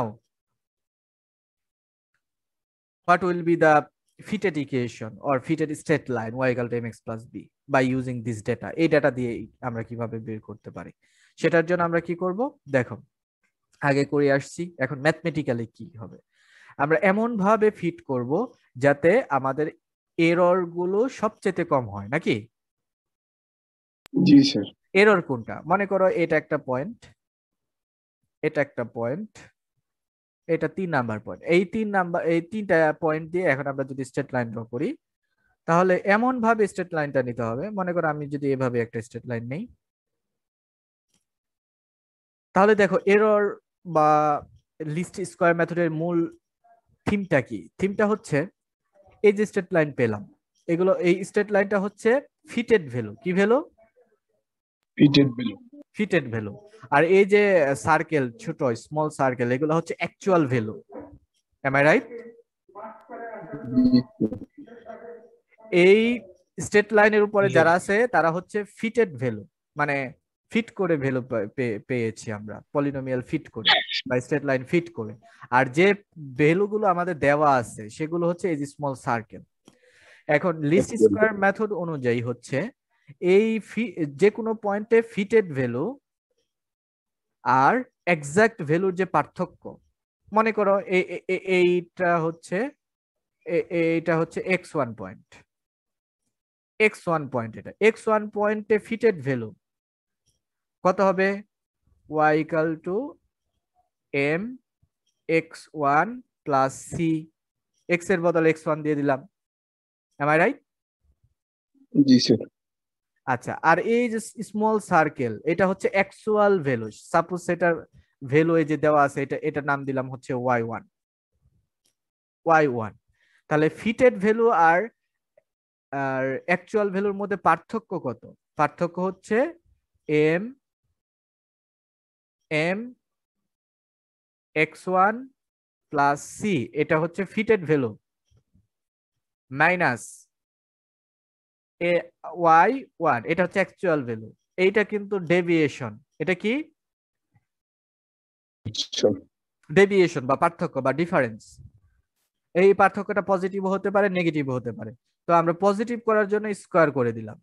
what will be the fitted equation or fitted state line y equal to mx plus b by using this data? এই data দিয়ে আমরা কিভাবে বের করতে পারি, সেটার জন্য আমরা কি করব দেখো, আগে করে আসছি, এখন ম্যাথমেটিক্যালি কি হবে, আমরা এমন ভাবে ফিট করব যাতে আমাদের এরর গুলো সবচেয়ে কম হয় নাকি? জি স্যার। এরর কোনটা? মনে করো এটা একটা পয়েন্ট, এটা একটা পয়েন্ট, এটা 3 নাম্বার পয়েন্ট। এই তিনটা পয়েন্ট দিয়ে এখন আমরা যদি স্ট্রেট লাইন ড্র করি, তাহলে এমন ভাবে স্ট্রেট লাইনটা নিতে হবে। মনে করো আমি যদি এভাবে একটা স্ট্রেট লাইন নেই, তাহলে দেখো এরর বা লিস্ট স্কয়ার মেথডের মূল থিমটা কি? থিমটা হচ্ছে এই যে স্ট্রেট লাইন পেলাম, এগুলো এই স্ট্রেট লাইনটা হচ্ছে ফিটেড ভ্যালু। কি value? Fitted value. Fitted value. আর এই যে সার্কেল, ছোট স্মল সার্কেল, এগুলো হচ্ছে actual value. Am I right? এই স্ট্রেট লাইনের উপরে যারা আছে তারা হচ্ছে ফিটেড ভ্যালু, মানে ফিট করে ভ্যালু পেয়েছি আমরা, পলিনোমিয়াল ফিট করে বা স্ট্রেট লাইন ফিট করে। আর যে ভ্যালুগুলো আমাদের দেওয়া আছে সেগুলো হচ্ছে এই যে স্মল সার্কেল। এখন লিস্ট স্কয়ার মেথড অনুযায়ী হচ্ছে এই যে কোনো পয়েন্টে ফিটেড ভ্যালু আর এক্সাক্ট ভ্যালুর যে পার্থক্য, মনে করো এইটা হচ্ছে এইটা হচ্ছে x1 পয়েন্ট, x1 পয়েন্ট, এটা x1 পয়েন্টে ফিটেড ভ্যালু কত হবে? y equal to m x1 plus c, x এর বদলে x1 দিয়ে দিলাম। Am I right? জি স্যার। আচ্ছা, আর এই যে স্মল সার্কেল, এটা হচ্ছে অ্যাকচুয়াল ভ্যালু। সাপোজ সেটার ভ্যালু এই যে দেওয়া আছে, এটা নাম দিলাম হচ্ছে y1, y1। তাহলে ফিটেড ভ্যালু আর অ্যাকচুয়াল ভ্যালুর মধ্যে পার্থক্য কত? পার্থক্য হচ্ছে m m x1 plus c, এটা হচ্ছে ফিটেড ভ্যালু, মাইনাস y1, এটা হচ্ছে অ্যাকচুয়াল ভ্যালু। এইটা কিন্তু ডেভিয়েশন। এটা কি? ডেভিয়েশন বা পার্থক্য বা ডিফারেন্স। এই পার্থক্যটা পজিটিভ হতে পারে, নেগেটিভ হতে পারে। তো আমরা পজিটিভ করার জন্য স্কয়ার করে দিলাম,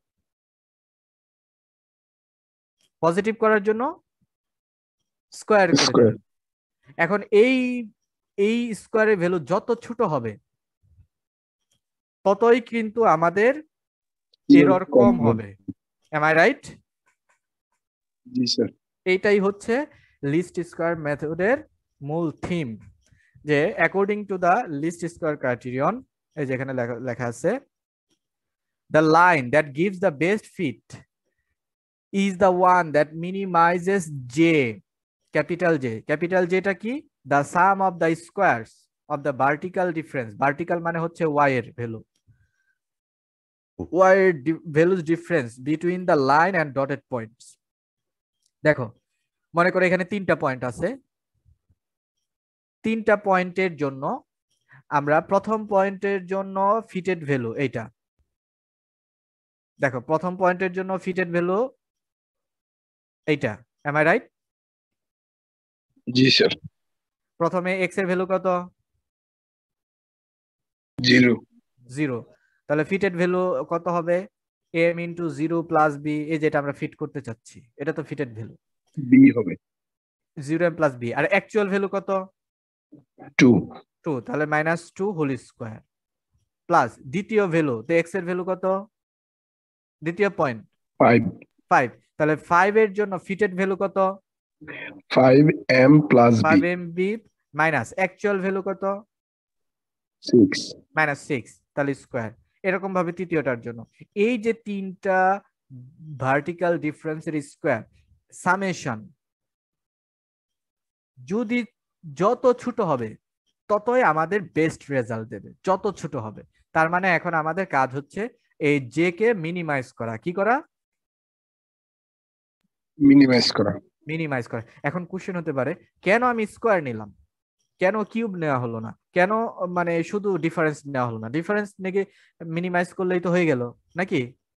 পজিটিভ করার জন্য স্কয়ার করে দিলাম। এখন এই স্কয়ারের ভ্যালু যত ছোট হবে ততই কিন্তু আমাদের এরর কম হবে। Am I right? জি স্যার। এইটাই হচ্ছে লিস্ট স্কয়ার মেথডের মূল থিম, যে according to the least square criterion, এই যেখানে লেখা আছে, the line that gives the best fit is the one that minimizes j, capital J. Capital J টা কি? The sum of the squares of the vertical difference. Vertical মানে হচ্ছে y এর value, y এর values difference between the line and dotted points. দেখো, মনে করো এখানে 3টা পয়েন্ট আছে, 3টা পয়েন্টের জন্য আমরা প্রথম পয়েন্টের জন্য ফিটেড ভ্যালু এইটা, দেখো প্রথম পয়েন্টের জন্য ফিটেড ভ্যালু এইটা। Am I right? জি স্যার। প্রথমে x এর ভ্যালু কত? 0। 0। তাহলে ফিটেড ভ্যালু কত হবে? m ইন্টু 0 প্লাস b, এই যেটা আমরা ফিট করতে চাচ্ছি, এটা তো ফিটেড ভ্যালু, b হবে 0m প্লাস b। আর অ্যাকচুয়াল ভ্যালু কত? 2। 2, তাহলে -2 হোল স্কয়ার প্লাস দ্বিতীয় ভ্যালু, তো x এর ভ্যালু কত? দ্বিতীয় পয়েন্ট 5। 5, তাহলে 5 এর জন্য ফিটেড ভ্যালু কত? 5m plus b 5mb minus actual value কত? 6। -6, তাহলে স্কয়ার। এরকম ভাবে তৃতীয়টার জন্য এই যে 3টা ভার্টিক্যাল ডিফারেন্সের স্কয়ার সামেশন যদি যত ছোট হবে ততই আমাদের বেস্ট রেজাল্ট দেবে, যত ছোট হবে। তার মানে এখন আমাদের কাজ হচ্ছে এই জে কে মিনিমাইজ করা। কি করা? মিনিমাইজ করা। মিনিমাইজ করা। এখন কোশ্চেন হতে পারে, কেন আমি স্কয়ার নিলাম, কেন কিউব নেওয়া হলো না, কেন মানে শুধু ডিফারেন্স নেওয়া হলো না? ডিফারেন্স নেগে মিনিমাইজ করলেই তো হয়ে গেল নাকি?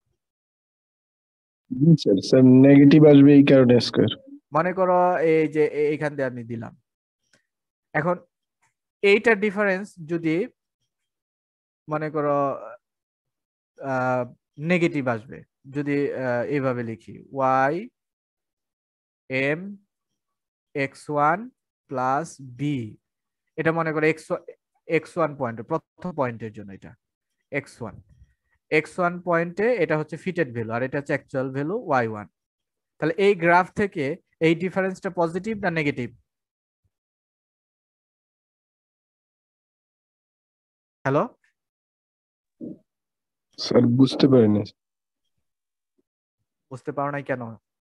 জি স্যার। স্যার নেগেটিভ আসবে এই কারণে স্কয়ার। মনে করো এই যে এইখান দিয়ে আমি দিলাম, এখন এইটার ডিফারেন্স যদি মনে করো নেগেটিভ আসবে, যদি এইভাবে লিখি y m x1 plus b, এটা মনে করো x1 পয়েন্ট, প্রথম পয়েন্টের জন্য এটা x1, x1 পয়েন্টে এটা হচ্ছে ফিটেড ভ্যালু আর এটা হচ্ছে অ্যাকচুয়াল ভ্যালু y1। তাহলে এই গ্রাফ থেকে এই ডিফারেন্সটা পজিটিভ না নেগেটিভ? হ্যালো, স্যার বুঝতে পারিনি। বুঝতে পারো নাই কেন?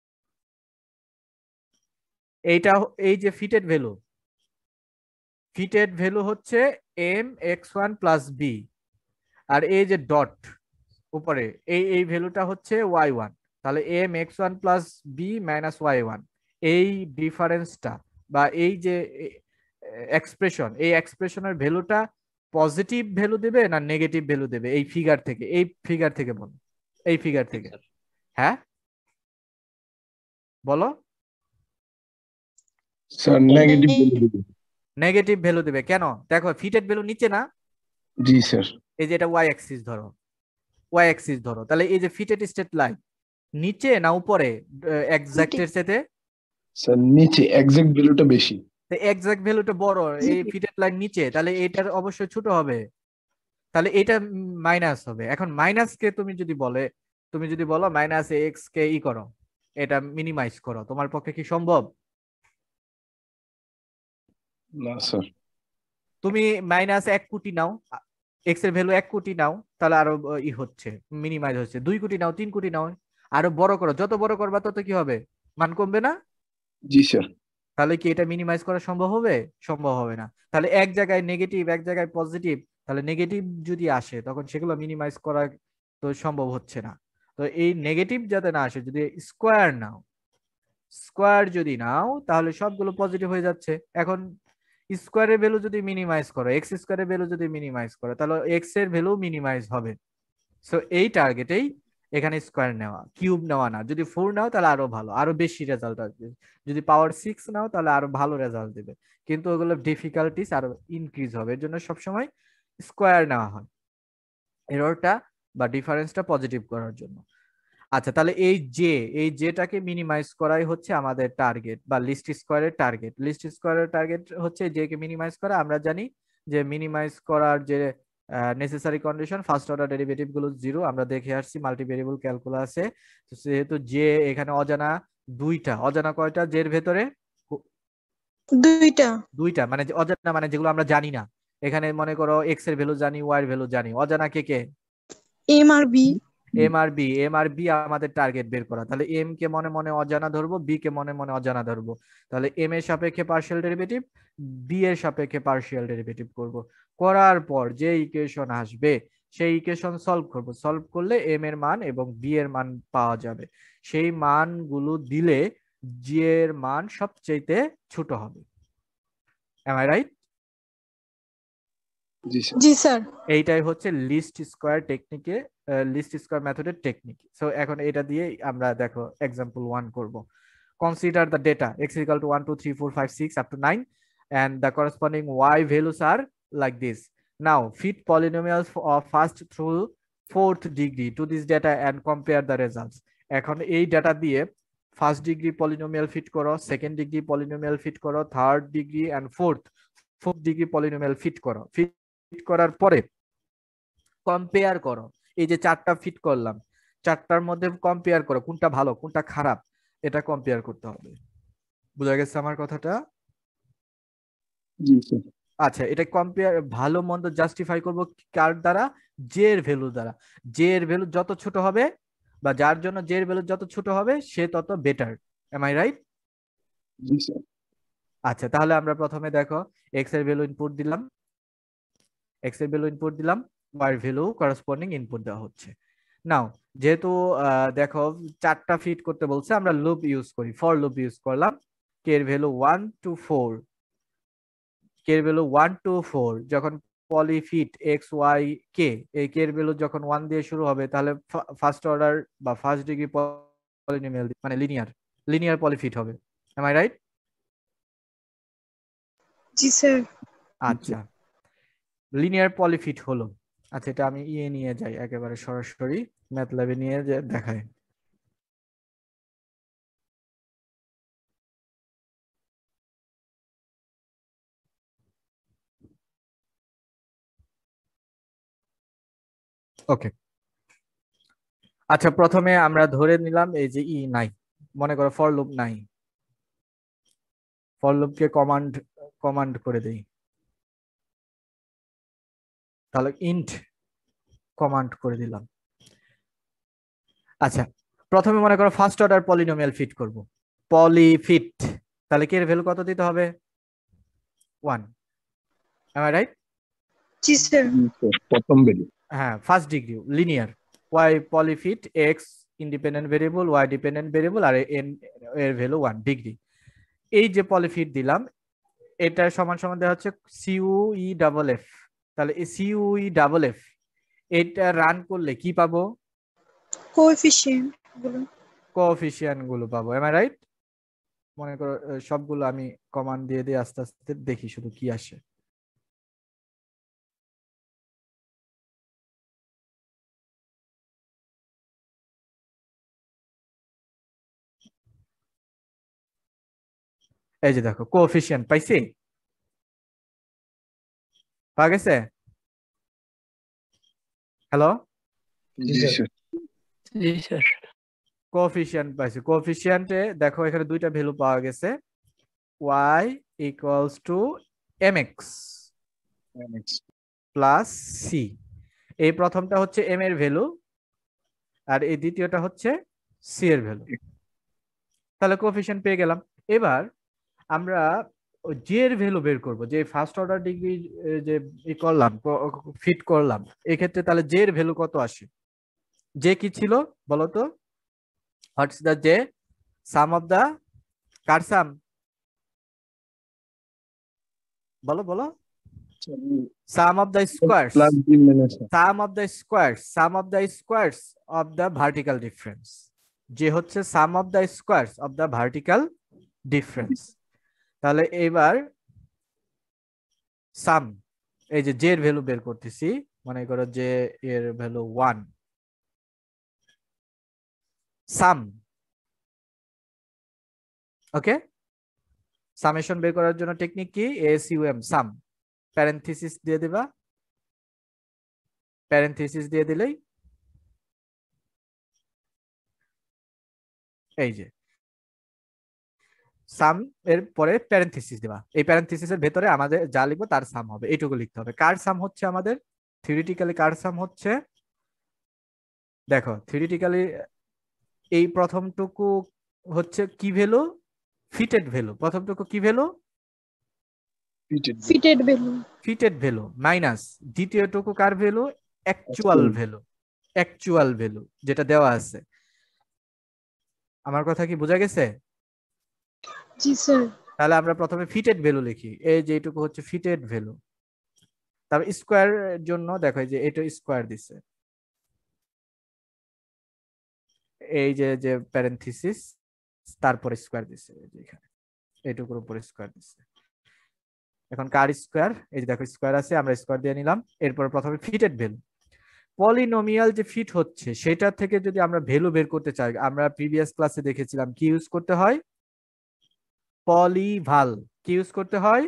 এইটা, এই যে ফিটেড ভ্যালু, ফিটেড ভ্যালু হচ্ছে M X one plus B, আর এই যে ডট উপরে এই ভ্যালুটা হচ্ছে ওয়াই ওয়ান। তাহলে M X one plus B minus Y one, এই ডিফারেন্সটা বা এই যে এক্সপ্রেশন, এই এক্সপ্রেশনের ভ্যালুটা পজিটিভ ভ্যালু দেবে না নেগেটিভ ভ্যালু দেবে? এই ফিগার থেকে, এই ফিগার থেকে বলো, এই ফিগার থেকে। হ্যাঁ বলো। স্যার নেগেটিভ ভ্যালু দিবে। নেগেটিভ ভ্যালু দেবে কেন? দেখো ফিটেড ভ্যালু নিচে না, জি স্যার। এই যে এটা ওয়াই অ্যাক্সিস ধরো, ওয়াই অ্যাক্সিস ধরো, তাহলে এই যে ফিটেড স্ট্রেট লাইন নিচে না উপরে এক্সাক্টের সাথে? স্যার নিচে, এক্সাক্ট ভ্যালুটা বেশি। এক্সাক্ট ভ্যালুটা বড়, এই ফিটেড লাইন নিচে, তাহলে এটার অবশ্যই ছোট হবে, তাহলে এটা মাইনাস হবে। এখন মাইনাস কে তুমি যদি বলে, তুমি যদি বলো মাইনাস এক্স কে ই করো, এটা মিনিমাইজ করো, তোমার পক্ষে কি সম্ভব? না স্যার। তুমি মাইনাস 1 কোটি নাও, এক্স এর ভ্যালু 1 কোটি নাও, তাহলে আরো ই হচ্ছে, মিনিমাইজ হচ্ছে। 2 কোটি নাও, 3 কোটি নাও, আরো বড় করো, যত বড় করবা তত কি হবে, মান কমবে না? জি স্যার। তাহলে কি এটা মিনিমাইজ করা সম্ভব হবে? সম্ভব হবে না। তাহলে এক জায়গায় নেগেটিভ, এক জায়গায় পজিটিভ, তাহলে নেগেটিভ যদি আসে তখন সেগুলো মিনিমাইজ করা তো সম্ভব হচ্ছে না। তো এই নেগেটিভ যাতে না আসে, যদি স্কোয়ার নাও, স্কোয়ার যদি নাও তাহলে সবগুলো পজিটিভ হয়ে যাচ্ছে। এখন স্কোয়ারের ভ্যালু যদি মিনিমাইজ করো, এক্স স্কোয়ারের ভ্যালু যদি মিনিমাইজ করো, তাহলে এক্স এর ভ্যালু মিনিমাইজ হবে। সো এই টার্গেটেই এখানে স্কোয়ার নেওয়া, কিউব নেওয়া না। যদি 4 নাও তাহলে আরো ভালো, আরো বেশি রেজাল্ট আসবে। যদি পাওয়ার 6 নাও তাহলে আরো ভালো রেজাল্ট দেবে, কিন্তু ওগুলো ডিফিকাল্টিস আরো ইনক্রিজ হবে। এর জন্য সবসময় স্কোয়ার নেওয়া হয় এররটা বা ডিফারেন্সটা পজিটিভ করার জন্য। আচ্ছা, তাহলে এই জেটাকে মিনিমাইজ করাই হচ্ছে আমাদের টার্গেট বা লিস্ট স্কোয়ারের টার্গেট। লিস্ট স্কোয়ারের টার্গেট হচ্ছে জে কে মিনিমাইজ করা। আমরা জানি যে মিনিমাইজ করার যে necessary condition, first order derivative গুলো 0, আমরা দেখে আসছি মাল্টিভেরিয়েবল ক্যালকুলাসে। যেহেতু জে এখানে অজানা দুইটা, অজানা কয়টা জের ভেতরে? দুইটা। দুইটা, মানে অজানা মানে যেগুলো আমরা জানি না। এখানে মনে করো এক্স এর ভ্যালু জানি, ওয়াই এর ভ্যালু জানি, অজানা কে কে? এম আর বি। এম আর বি। এম আর বি আমাদের টার্গেট বের করা। তাহলে এম কে মনে মনে অজানা ধরবো, বি কে মনে মনে অজানা ধরবো। তাহলে এম এর সাপেক্ষে পার্শিয়াল ডেরিভেটিভ, বি এর সাপেক্ষে পার্শিয়াল ডেরিভেটিভ করব। করার পর যে ইকুয়েশন আসবে সেই ইকুয়েশন সলভ করব। সলভ করলে এম এর মান এবং বি এর মান পাওয়া যাবে। সেই মানগুলো দিলে জি এর মান সবচেয়ে ছোট হবে। Am I right? জি স্যার। জি স্যার। এইটাই হচ্ছে লিস্ট স্কোয়ার টেকনিকে, লিস্ট স্কোয়ার মেথডের টেকনিক। সো এখন এটা দিয়ে আমরা দেখো एग्जांपल 1 করব। Consider the data x is equal to 1 2 3 4 5 6 up to 9 and the corresponding y values are like this. Now fit polynomials of first through fourth degree to this data and compare the results. এখন এই data দিয়ে first degree polynomial fit করো, second degree polynomial fit করো, third degree and fourth degree polynomial fit করো। Fit করার পরে compare করো। এই যে 4টা ফিট করলাম, 4টার মধ্যে কম্পেয়ার করো কোনটা ভালো কোনটা খারাপ, এটা কম্পেয়ার করতে হবে। বুঝা গেছে আমার কথাটা? জি স্যার। আচ্ছা, এটা কম্পেয়ার ভালো মন্দ জাস্টিফাই করব কার দ্বারা? জে এর ভ্যালু দ্বারা। জে এর ভ্যালু যত ছোট হবে বা যার জন্য জে এর ভ্যালু যত ছোট হবে সে তত বেটার। Am I right? জি স্যার। আচ্ছা, তাহলে আমরা প্রথমে দেখো এক্স এর ভ্যালু ইনপুট দিলাম, এক্স এর ভ্যালু ইনপুট দিলাম, ওয়াই এর ভ্যালু করসপন্ডিং ইনপুট দেওয়া হচ্ছে। নাও যেহেতু দেখো 4টা ফিট করতে বলছে, আমরা লুপ ইউজ করি, ফর লুপ ইউজ করলাম। কে এর ভ্যালু 1 টু 4, কে এর ভ্যালু 1 টু 4 যখন পলিফিট এক্স ওয়াই কে, এই কে এর ভ্যালু যখন 1 দিয়ে শুরু হবে তাহলে ফার্স্ট অর্ডার বা ফার্স্ট ডিগ্রি পলিনোমিয়াল মানে লিনিয়ার পলিফিট হবে। Am I right? জি স্যার। আচ্ছা, লিনিয়ার পলিফিট হলো। আচ্ছা, এটা আমি ইয়ে নিয়ে যাই, একেবারে সরাসরি ম্যাথল্যাবে নিয়ে দেখাই। ওকে, আচ্ছা প্রথমে আমরা ধরে নিলাম এই যে ই নাই, মনে করো ফর লুপ নাই, ফর লুপকে কমান্ড কমান্ড করে দেই, তাহলে ইন্ট কমান্ড করে দিলাম। আচ্ছা প্রথমে মনে করো ফার্স্ট অর্ডার পলিনোমিয়াল ফিট করব, পলিফিট, তাহলে কি এর ভ্যালু কত দিতে হবে? 1, am I right? জি স্যার। জি স্যার, প্রথম ভ্যালু। হ্যাঁ, first degree linear, y polyfit x independent variable, y dependent variable, আর এন এর ভ্যালু 1 ডিগ্রি। এই যে পলিফিট দিলাম, এটা সমান সমান দেওয়া হচ্ছে সিইউই ডাবল এফ। তাহলে এই সিইউই ডাবল এফ এটা রান করলে কি পাবো? কোএফিসিয়েন্ট গুলো। কোএফিসিয়েন্ট গুলো পাবো, এম আই রাইট? মনে করো সবগুলো আমি কমান্ড দিয়ে দিয়ে আস্তে আস্তে দেখি শুধু কি আসে। এই যে দেখো কোএফিসিয়েন্ট পাইছি, পাওয়া গেছে? হ্যালো, জি স্যার। জি স্যার। কোএফিসিয়েন্ট পাইছি। কোএফিসিয়েন্টে দেখো এখানে দুইটা ভ্যালু পাওয়া গেছে, y equals to mx plus c। এই প্রথমটা হচ্ছে m এর ভ্যালু, আর এই দ্বিতীয়টা হচ্ছে c এর ভ্যালু। তাহলে কোএফিসিয়েন্ট পেয়ে গেলাম। এবার আমরা j এর ভ্যালু বের করব, যে ফার্স্ট অর্ডার ডিগ্রি যে ই করলাম, ফিট করলাম, এই ক্ষেত্রে তাহলে j এর ভ্যালু কত আসে? j কি ছিল বলো তো? What's the j? Sum of the কার সাম? বলো বলো। Sum of the squares. Plus B minus Sum of the squares. Sum of the squares of the vertical difference. যে হচ্ছে sum of the squares of the vertical difference. তাহলে এবার sum, এই যে j এর ভ্যালু বের করতেছি, মনে করো যে এর ভ্যালু 1, sum, ওকে? সামেশন বের করার জন্য টেকনিক কি? ASUM, sum, প্যারেনথেসিস দিয়ে দিবা, প্যারেনথেসিস দিয়ে দিলেই এই যে সাম এর পরে প্যারেনথেসিস দিবা, এই প্যারেনথেসিসের ভেতরে আমাদের যা লিখবো তার সাম হবে, এইটুকু লিখতে হবে। কার সাম হচ্ছে আমাদের? থিওরিটিক্যালি কার সাম হচ্ছে, দেখো থিওরিটিক্যালি এই প্রথমটুকু হচ্ছে কি ভ্যালু? Fitted value. প্রথমটুকু কি value? Fitted value. Fitted value minus দ্বিতীয়টুকু কার value? Actual value. Actual value যেটা দেওয়া আছে। আমার কথা কি বোঝা গেছে? জি স্যার। তাহলে আমরা প্রথমে ফিটেড ভ্যালু লিখি, এই যে এইটুকু হচ্ছে ফিটেড ভ্যালু। তারপর স্কোয়ার জন্য দেখো এই যে এটা স্কোয়ার দিছে, এই যে যে প্যারেনথেসিস তারপরে স্কোয়ার দিছে, এই যে এখানে এইটুকুর উপরে স্কোয়ার দিছে। এখন কার স্কোয়ার? এই যে দেখো স্কোয়ার আছে, আমরা স্কোয়ার দিয়ে নিলাম। এরপর প্রথমে ফিটেড ভ্যালু, পলিনোমিয়াল যে ফিট হচ্ছে সেটা থেকে যদি আমরা ভ্যালু বের করতে চাই, আমরা প্রিভিয়াস ক্লাসে দেখেছিলাম কি ইউজ করতে হয়? পলিভাল। কি ইউজ করতে হয়?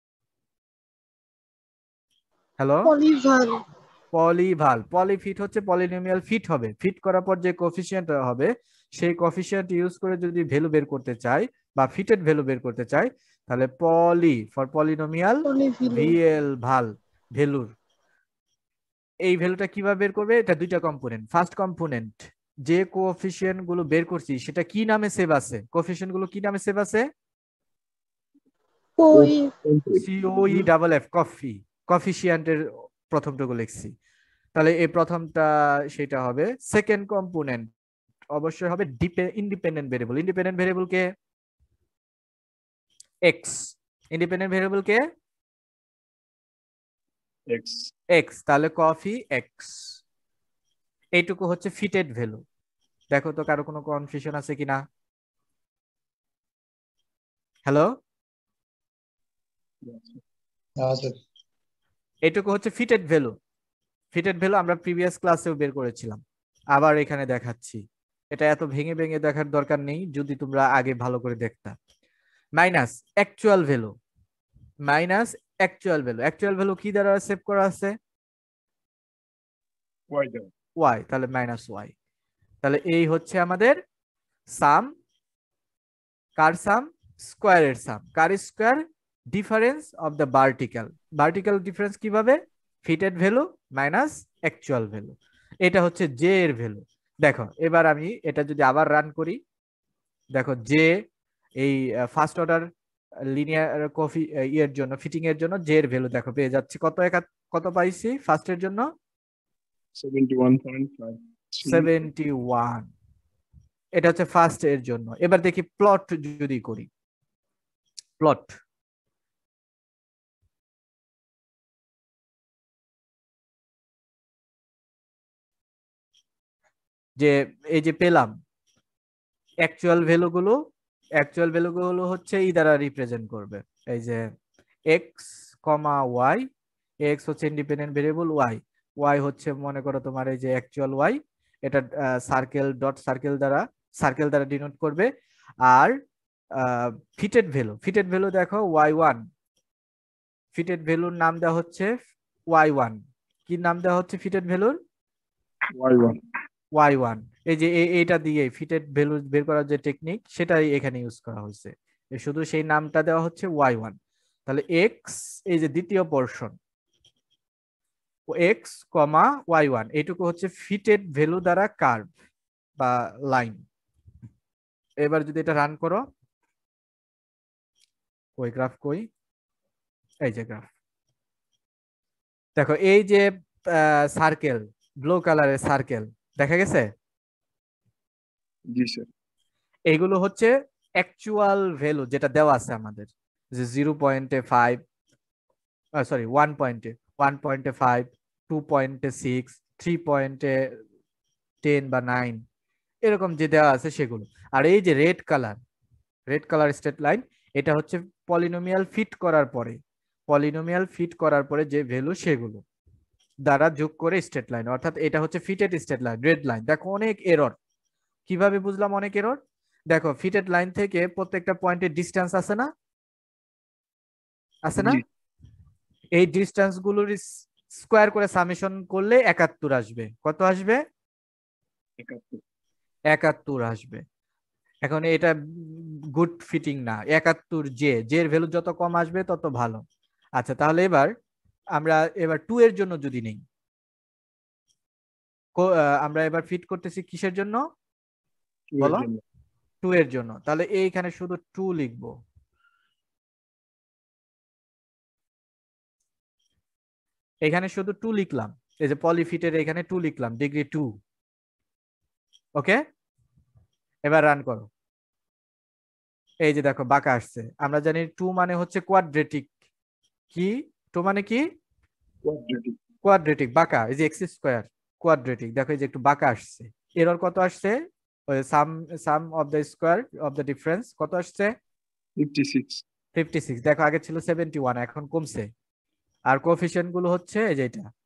হ্যালো, পলিভাল। পলিভাল। পলিফিট হচ্ছে পলিনোমিয়াল ফিট হবে, ফিট করার পর যে কোফিশিয়েন্ট হবে সেই কোফিশিয়েন্ট ইউজ করে যদি ভ্যালু বের করতে চাই বা ফিটেড ভ্যালু বের করতে চাই, তাহলে পলি ফর পলিনোমিয়াল, ভিএল ভাল ভ্যালুর। এই ভ্যালুটা কিভাবে বের করবে? এটা দুইটা কম্পোনেন্ট। ফার্স্ট কম্পোনেন্ট যে কোএফিসিয়েন্ট গুলো বের করছি সেটা কি নামে সেভ আছে? কোএফিসিয়েন্ট গুলো কি নামে সেভ আছে? সিওই ডাবল এফ, কফি, কোএফিসিয়েন্টের প্রথমটুকু লিখছি। তাহলে এই প্রথমটা সেটা হবে। সেকেন্ড কম্পোনেন্ট অবশ্যই হবে ইন্ডিপেন্ডেন্ট ভেরিয়েবল। ইন্ডিপেন্ডেন্ট ভেরিয়েবল কে? এক্স। ইন্ডিপেন্ডেন্ট ভেরিয়েবল কে? এক্স। এক্স। তাহলে কফি এক্স। এইটুকু হচ্ছে ফিটেড ভ্যালু। দেখো তো কারো কোনো কনফিউশন আছে কিনা? হ্যালো, এইটুকু হচ্ছে ফিটেড ভ্যালু। ফিটেড ভ্যালু আমরা প্রিভিয়াস ক্লাসেও বের করেছিলাম, আবার এখানে দেখাচ্ছি। এটা এত ভেঙে ভেঙে দেখার দরকার নেই যদি তোমরা আগে ভালো করে দেখতা। Minus actual value, minus actual value. Actual value কি দ্বারা সেভ করা আছে? ওয়াই দেওয়া। ওয়াই, তাহলে মাইনাস ওয়াই। তাহলে এই হচ্ছে আমাদের সাম, কার সাম? স্কোয়ারের সাম। কার square? Difference of the vertical. Vertical difference কিভাবে? Fitted value minus actual value. এটা হচ্ছে জে এর ভ্যালু। দেখো এবার আমি এটা যদি আবার রান করি, দেখো জে এই ফার্স্ট অর্ডার লিনিয়ার কফি ইয়ের জন্য, ফিটিং এর জন্য জে এর ভ্যালু দেখো পেয়ে যাচ্ছি কত, কত পাইছি ফার্স্টের জন্য? 71.5। 71। এটা হচ্ছে ফার্স্ট এর জন্য। এবার দেখি প্লট যদি করি, প্লট যে এই যে পেলাম অ্যাকচুয়াল ভ্যালুগুলো হচ্ছে ই দ্বারা রিপ্রেজেন্ট করবে, এই যে এক্স কমা ওয়াই। এক্স হচ্ছে ইন্ডিপেন্ডেন্ট ভেরিয়েবল, ওয়াই হচ্ছে মনে করো তোমার এই যে অ্যাকচুয়াল ওয়াই, এটা সার্কেল ডট সার্কেল দ্বারা ডিনোট করবে। আর ফিটেড ভ্যালু দেখো y1, ফিটেড ভ্যালুর নাম দেওয়া হচ্ছে y1। কি নাম দেওয়া হচ্ছে ফিটেড ভ্যালুর? y1। এই যে এইটা দিয়ে ফিটেড ভ্যালু বের করার যে টেকনিক, সেটাই এখানে ইউজ করা হয়েছে। শুধু সেই নামটা দেওয়া হচ্ছে y1। তাহলে x, এই যে দ্বিতীয় পোরশন x কমা y1, এইটুকু হচ্ছে ফিটেড ভ্যালু দ্বারা কার্ভ বা লাইন। এবার যদি এটা রান করো, কই গ্রাফ কই, এই যে গ্রাফ দেখো, এই যে সার্কেল, ব্লু কালারের সার্কেল দেখা গেছে? জি স্যার। এইগুলো হচ্ছে অ্যাকচুয়াল ভ্যালু যেটা দেওয়া আছে আমাদের, যে 0.5, সরি 1.5, 2.6, 3.10 বা 9, এরকম যে দেওয়া আছে সেগুলো। আর এই যে রেড কালার স্ট্রেট লাইন, এটা হচ্ছে পলিনোমিয়াল ফিট করার পরে যে ভ্যালু সেগুলো দ্বারা যোগ করে স্ট্রেট লাইন, অর্থাৎ এটা হচ্ছে fitted straight line. Red line দেখো অনেক এরর। কিভাবে বুঝলাম অনেক এরর? দেখো ফিটেড লাইন থেকে প্রত্যেকটা পয়েন্টের ডিসটেন্স আছে না? এই ডিসটেন্স গুলোর স্কোয়ার করে সামেশন করলে 71 আসবে। কত আসবে? 71 আসবে। এখন এটা গুড ফিটিং না, 71 জে এর ভ্যালু যত কম আসবে তত ভালো। আচ্ছা তাহলে আমরা এবার 2 এর জন্য যদি নেই, আমরা এবার ফিট করতেছি কিসের জন্য বলো? 2 এর জন্য। তাহলে এইখানে শুধু 2 লিখবো। এখানে শুধু 2 লিখলাম, এই যে পলিফিটের এখানে 2 লিখলাম, ডিগ্রি 2। ওকে, এবার রান করো। এই যে দেখো বাঁকা আসছে। আমরা জানি 2 মানে হচ্ছে কোয়াড্রেটিক। কি 2 মানে কি? কোয়াড্রেটিক, বাঁকা। এই যে এক্স স্কয়ার কোয়াড্রেটিক, দেখো এই যে একটু বাঁকা আসছে। এরর কত আসছে? ওই sum of the square of the difference কত আসছে? 56। দেখো আগে ছিল 71, এখন কমছে। আর কোএফিসিয়েন্ট গুলো হচ্ছে এই যে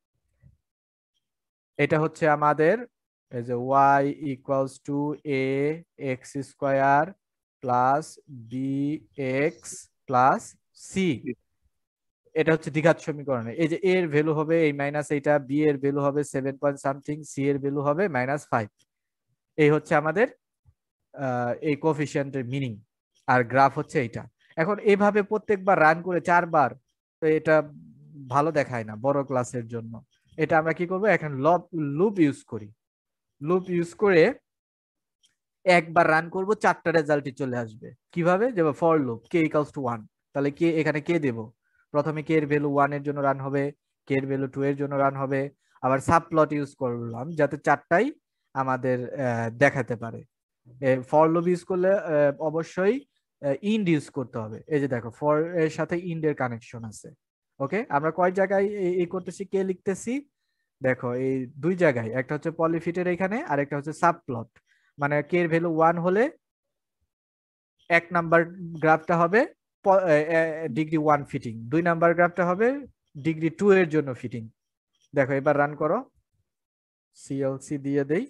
এটা হচ্ছে আমাদের এই যে y equals to a x square plus bx plus c। এটা হচ্ছে দ্বিঘাত সমীকরণে। এই যে a এর ভ্যালু হবে এই মাইনাস এইটা, b এর ভ্যালু হবে 7 পয়েন্ট সামথিং, c এর ভ্যালু হবে -5। এই হচ্ছে আমাদের এই কোএফিসিয়েন্টের মিনিং। আর গ্রাফ হচ্ছে এইটা। এখন এইভাবে প্রত্যেকবার রান করে 4 বার, তো এটা ভালো দেখায় না বড় ক্লাসের জন্য। এটা আমরা কি করব, এখন লুপ ইউজ করি। লুপ ইউজ করে একবার রান করব, 4টা রেজাল্টই চলে আসবে। কিভাবে? যে for loop k equals to 1, তাহলে কে এখানে কে দেব? প্রথমে কে এর ভ্যালু 1 এর জন্য রান হবে, কে এর ভ্যালু 2 এর জন্য রান হবে। আবার সাবপ্লট ইউজ করলাম যাতে 4টাই আমাদের দেখাতে পারে। ফর লুপ ইউজ করলে অবশ্যই ইন্ড ইউজ করতে হবে। এই যে দেখো ফর এর সাথে ইন্ড এর কানেকশন আছে। ওকে, আমরা কয় জায়গায় এই করতেছি, কে লিখতেছি? দেখো এই 2 জায়গায়, একটা হচ্ছে পলিফিটের এখানে, আর একটা হচ্ছে সাবপ্লট। মানে কে এর ভ্যালু 1 হলে 1 নাম্বার গ্রাফটা হবে ডিগ্রি 1 ফিটিং, 2 নাম্বার গ্রাফটা হবে ডিগ্রি 2 এর জন্য ফিটিং। দেখো এবার রান করো, সিএলসি দিয়ে দেই,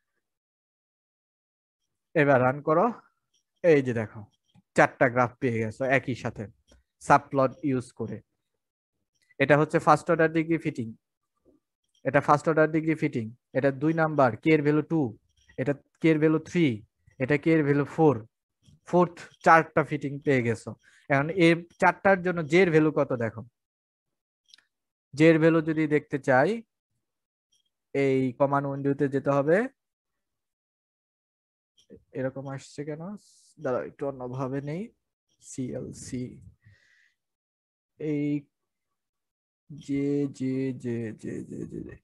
এবার রান করো। এই যে দেখো 4টা গ্রাফ পেয়ে গেছো একই সাথে সাবপ্লট ইউজ করে। এটা হচ্ছে ফার্স্ট অর্ডার ডিগ্রি ফিটিং। এটা ফার্স্ট অর্ডার ডিগ্রি ফিটিং, এটা 2 নাম্বার, কে এর ভ্যালু 2, এটা কে এর ভ্যালু 3, এটা কে এর ভ্যালু 4, ফোর্থ 4টা ফিটিং পেয়ে গেছো। এখন এই 4টার জন্য জে এর ভ্যালু কত দেখো, জে এর ভ্যালু যদি দেখতে চাই এই কমান্ড উইন্ডোতে যেতে হবে। এরকম আসছে কেন, দাঁড়াও একটু অন্যভাবে নেই, সিএলসি এই J J J J J J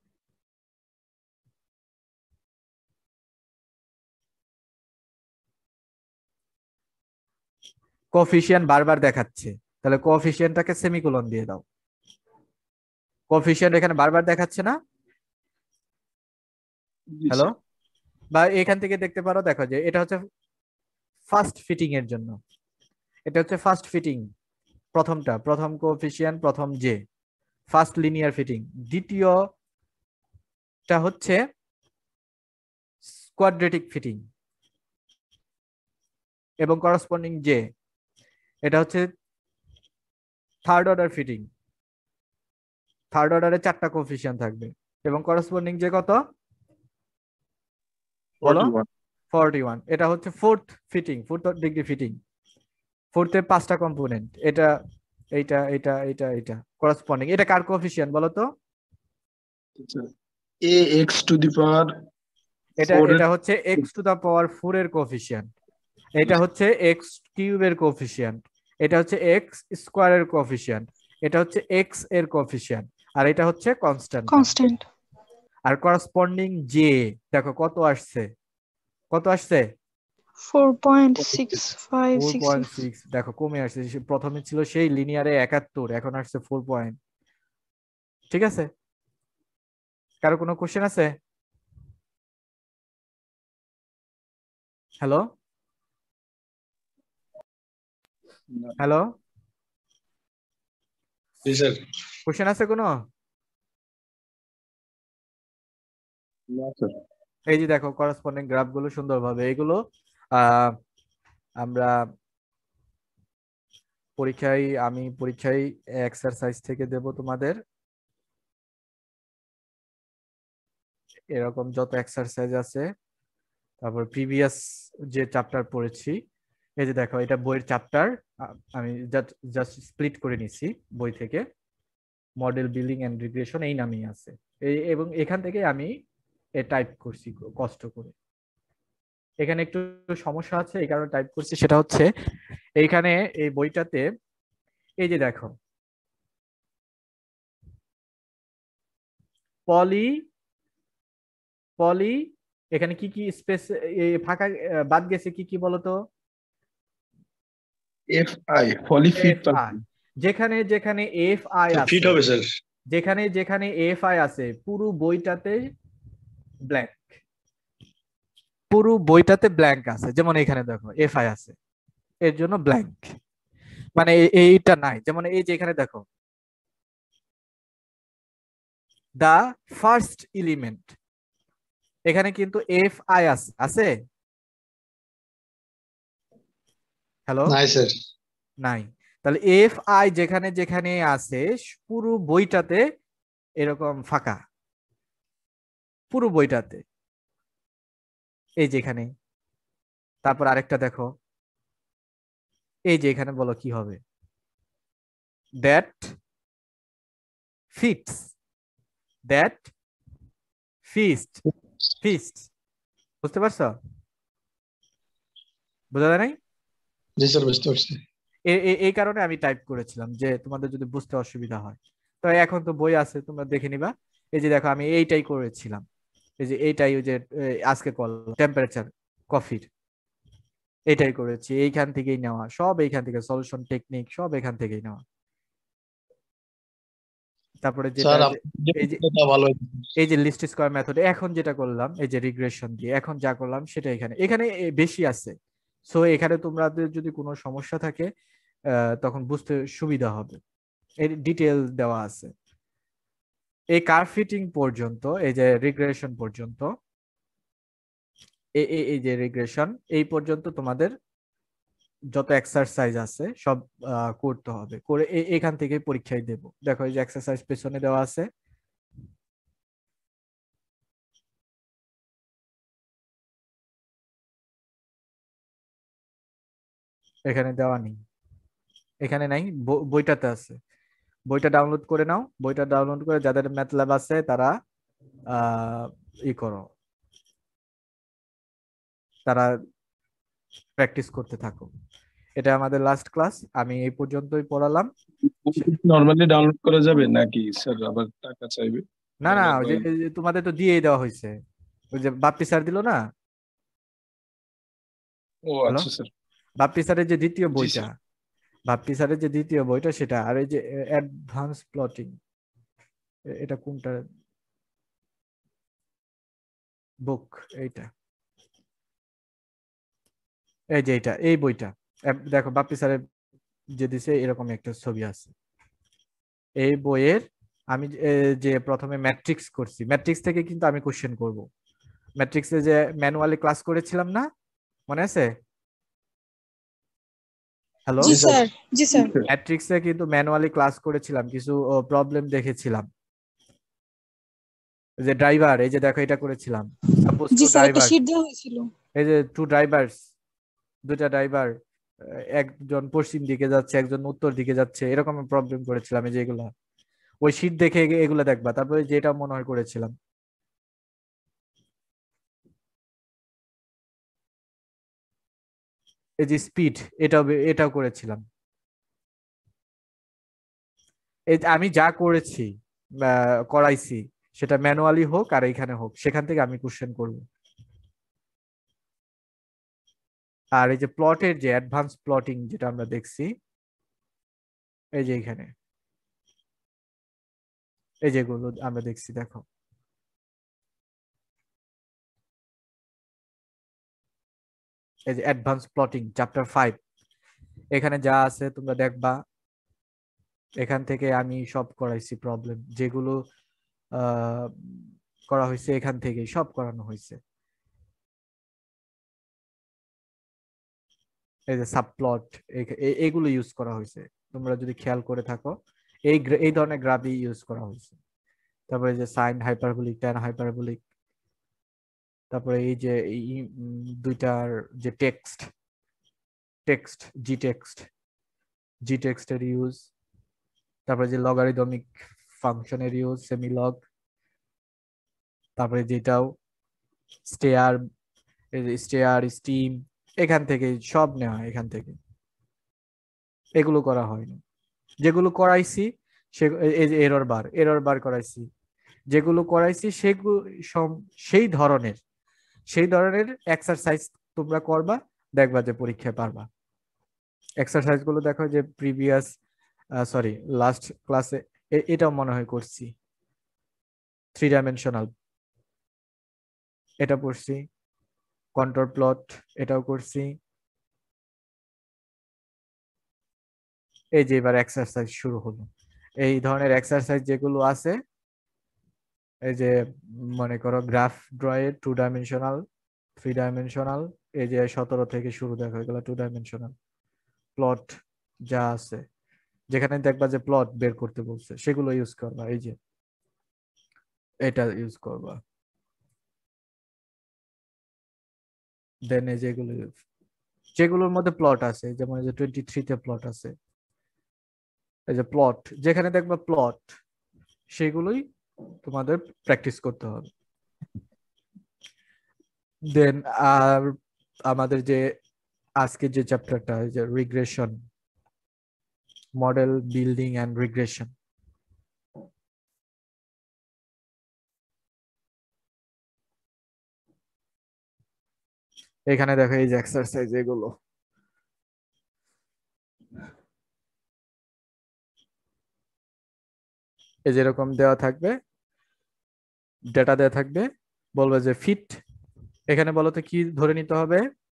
coefficient বারবার দেখাচ্ছে, তাহলে কোএফিশিয়েন্টটাকে সেমিকোলন দিয়ে দাও। কোএফিশিয়েন্ট এখানে বারবার দেখাচ্ছে না, জি হ্যালো, স্যার। বা এখান থেকে দেখতে পারো, দেখো যে এটা হচ্ছে ফার্স্ট ফিটিং এর জন্য, এটা হচ্ছে ফার্স্ট ফিটিং, প্রথমটা, প্রথম কোএফিশিয়েন্ট, প্রথম জে, ফার্স্ট লিনিয়ার ফিটিং। দ্বিতীয়টা হচ্ছে কোয়াড্রেটিক ফিটিং এবং করসপন্ডিং জে, এটা হচ্ছে থার্ড অর্ডার ফিটিং, থার্ড অর্ডারে 4টা কোএফিশিয়েন্ট থাকবে এবং করসপন্ডিং যে কত বলো, 41 41, এটা হচ্ছে fourth fitting, fourth degree fitting, ফোর্থে 5টা কম্পোনেন্ট, এটা এইটা এটা এটা এটা করসপন্ডিং, এটা কার কোএফিশিয়েন্ট বলো তো, ax to the power এটা 4 এটা হচ্ছে x টু দা পাওয়ার 4 এর কোএফিশিয়েন্ট, এটা হচ্ছে x কিউবের কোএফিশিয়েন্ট, এটা হচ্ছে x স্কয়ারের কোএফিশিয়েন্ট, এটা হচ্ছে x এর কোএফিশিয়েন্ট, আর এটা হচ্ছে কনস্ট্যান্ট। কনস্ট্যান্ট আর করসপন্ডিং জে দেখো কত আসছে, কত আসছে 4.6566 4.6, দেখো কমে আসছে, প্রথমে ছিল সেই লিনিয়ারে 71, এখন আসছে 4 পয়েন্ট। ঠিক আছে, কারো কোনো কোশ্চেন আছে? হ্যালো হ্যালো, জি স্যার। কোশ্চেন আছে কোনো? না স্যার। এই যে দেখো করসপন্ডিং গ্রাফ গুলো সুন্দরভাবে, এগুলো আহ আমরা আমি পরীক্ষায় এক্সারসাইজ থেকে দেব তোমাদের, এরকম যত এক্সারসাইজ আছে, তারপর প্রিভিয়াস যে চ্যাপ্টার পড়েছি, এই যে দেখো এটা বইয়ের চ্যাপ্টার, আমি জাস্ট স্প্লিট করে নিছি বই থেকে, মডেল বিল্ডিং এন্ড রিগ্রেশন এই নামেই আছে, এবং এখান থেকে আমি টাইপ করছি কষ্ট করে। এখানে একটু সমস্যা আছে, এই কারণে টাইপ করছি, সেটা হচ্ছে এইখানে এই বইটাতে এই যে দেখো পলি পলি এখানে কি কি স্পেস ফাঁকা বাদ গেছে, কি কি বলতো, fi পলিফিট FI, যেখানে যেখানে FI ফিট আছে, হবে স্যার। যেখানে যেখানে FI আছে পুরো বইটাতে ব্ল্যাঙ্ক, পুরো বইটাতে ব্ল্যাঙ্ক আছে, যেমন এখানে দেখো FI আছে, এর জন্য ব্ল্যাঙ্ক, মানে এইটা নাই, যেমন এই যে এখানে দেখো দা ফার্স্ট এলিমেন্ট, এখানে কিন্তু FI আছে, হ্যালো, নাই স্যার। নাই, তাহলে FI যেখানে যেখানে আছে পুরো বইটাতে এরকম ফাঁকা, পুরো বইটাতে, এই যে এখানে, তারপর আরেকটা দেখো, এই যে এখানে বলো কি হবে, দ্যাট ফিটস, দ্যাট ফিস্ট, বুঝতে পারছো, বোঝা যায় নাই? জি স্যার, বুঝতে পারছি। এই কারণে আমি টাইপ করেছিলাম যে তোমাদের যদি বুঝতে অসুবিধা হয়, তো এখন তো বই আছে তোমরা দেখে নিবা। এই যে দেখো আমি এইটাই করেছিলাম, এই যে এইটাই, ওই যে আজকে কল টেম্পারেচার কফির, এইটাই করেছি, এইখান থেকেই নেওয়া, সব এইখান থেকে, সলিউশন টেকনিক সব এখান থেকেই নেওয়া। তারপরে যেটা স্যার এই যে ভালো। এই যে লিস্ট স্কয়ার মেথড, এখন যেটা করলাম এই যে রিগ্রেশন দিয়ে, এখন যা করলাম সেটা এখানে এখানে বেশি আছে, সো এখানে তোমাদের যদি কোনো সমস্যা থাকে তখন বুঝতে সুবিধা হবে, এর ডিটেল দেওয়া আছে। এই কার্ভ ফিটিং পর্যন্ত, এই যে রিগ্রেশন পর্যন্ত, এই যে রিগ্রেশন এই পর্যন্ত তোমাদের যত এক্সারসাইজ আছে সব করতে হবে, করে এখান থেকে পরীক্ষায় দেব। দেখো এই যে এক্সারসাইজ পেছনে দেওয়া আছে, এখানে দেওয়া নেই, এখানে নাই, বইটাতে আছে। বইটা ডাউনলোড করে নাও, বইটা ডাউনলোড করে যাদের ম্যাথল্যাব আছে তারা ই করো, তারা প্র্যাকটিস করতে থাকো। এটা আমাদের লাস্ট ক্লাস, আমি এই পর্যন্তই পড়ালাম। নরমালি ডাউনলোড করা যাবে নাকি স্যার আবার টাকা চাইবে? না না, ডাউনলোড ওই যে এই যে তোমাদের তো দিয়েই দেওয়া হয়েছে, ওই যে বাপ্পি স্যার দিল না। ও হ্যালো, আচ্ছা স্যার। বাপ্পি স্যারের যে দ্বিতীয় জি বইটা, স্যার। বাপ্পি স্যারের যে দ্বিতীয় বইটা সেটা, আর এই যে অ্যাডভান্স প্লটিং, এটা কোনটা বুক, এইটা, এই যে এটা, এই বইটা দেখো বাপ্পি স্যারের যে দিছে এরকম একটা ছবি আছে এই বইয়ের। আমি যে প্রথমে ম্যাট্রিক্স করছি, ম্যাট্রিক্স থেকে কিন্তু আমি কোশ্চেন করব। ম্যাট্রিক্সে যে ম্যানুয়ালি ক্লাস করেছিলাম না, মনে আছে? হ্যালো, জি স্যার। জি স্যার। ম্যাট্রিক্সে কিন্তু ম্যানুয়ালি ক্লাস করেছিলাম, কিছু প্রবলেম দেখেছিলাম। যে ড্রাইভার, এই যে দেখো এটা করেছিলাম, সাপোজ জি টু স্যার, একটা ড্রাইভার, শীট দেওয়া হয়েছিল। এই যে টু ড্রাইভার্স, দুটা ড্রাইভার, একজন পশ্চিম দিকে যাচ্ছে একজন উত্তর দিকে যাচ্ছে, এরকম প্রবলেম করেছিলাম। এই যে এগুলা, ওই শীট দেখে এগুলা দেখবা। তারপরে যেটা মনে হয় করেছিলাম, এই যে স্পিড, এটাও এটাও করেছিলাম। এই যে আমি যা করেছি করাইছি, সেটা ম্যানুয়ালি হোক আর এখানে হোক, সেখান থেকে আমি কোশ্চেন করব। আর এই যে প্লটের যে অ্যাডভান্স প্লটিং যেটা আমরা দেখছি, এই যে এখানে, এই যেগুলো আমরা দেখছি দেখো, এই যে অ্যাডভান্স প্লটিং চ্যাপ্টার 5, এখানে যা আছে তোমরা দেখবা। এখান থেকে আমি সব করাইছি, প্রবলেম যেগুলো আহ করা হয়েছে এখান থেকে সব করানো হয়েছে। এই যে সাবপ্লট, এইগুলো ইউজ করা হয়েছে, তোমরা যদি খেয়াল করে থাকো এই ধরনের গ্রাফই ইউজ করা হয়েছে। তারপরে যে সাইন হাইপারবোলিক, ট্যান হাইপারবোলিক, তারপরে এই যে দুইটার যে টেক্সট, জি টেক্সটের ইউজ, তারপরে যে লগারিদমিক ফাংশনের ইউজ, সেমিলগ, তারপরে যেটাও স্টেয়ার, স্টিম, এখান থেকে সব নেওয়া, এখান থেকে এগুলো করা হয়নি। যেগুলো করাইছি সে এই যে এরর বার করাইছি, যেগুলো করাইছি সেগুলো সেই ধরনের এক্সারসাইজ তোমরা করবা, দেখবা যে পরীক্ষায় পারবা। এক্সারসাইজ গুলো দেখো, যে প্রিভিয়াস লাস্ট ক্লাসে এটাও মনে হয় করছি, 3 ডাইমেনশনাল এটা পড়ছি, কন্ট্রোল প্লট এটাও করছি। এই যে এবার এক্সারসাইজ শুরু হলো, এই ধরনের এক্সারসাইজ যেগুলো আছে, এই যে মনে করো গ্রাফ ড্রয়ে 2 ডাইমেনশনাল, 3 ডাইমেনশনাল, এই যে 17 থেকে শুরু, দেখা গেল 2 ডাইমেনশনাল প্লট যা আছে, যেখানে দেখবা যে প্লট বের করতে বলছে সেগুলো ইউজ করবা, এই যে এটা ইউজ করবা। দেন এই যেগুলোর মধ্যে প্লট আছে, যেমন এই যে 23-তে প্লট আছে, এই যে প্লট যেখানে দেখবা প্লট, সেগুলোই তোমাদের প্র্যাকটিস করতে হবে। দেন আর আমাদের যে আজকে যে চ্যাপ্টারটা, যে regression, model building and regression, এখানে দেখো এই যে এক্সারসাইজ এগুলো, এই যেরকম দেওয়া থাকবে, ডেটা দেওয়া থাকবে, বলবে যে ফিট, এখানে বলো তো কি ধরে নিতে হবে?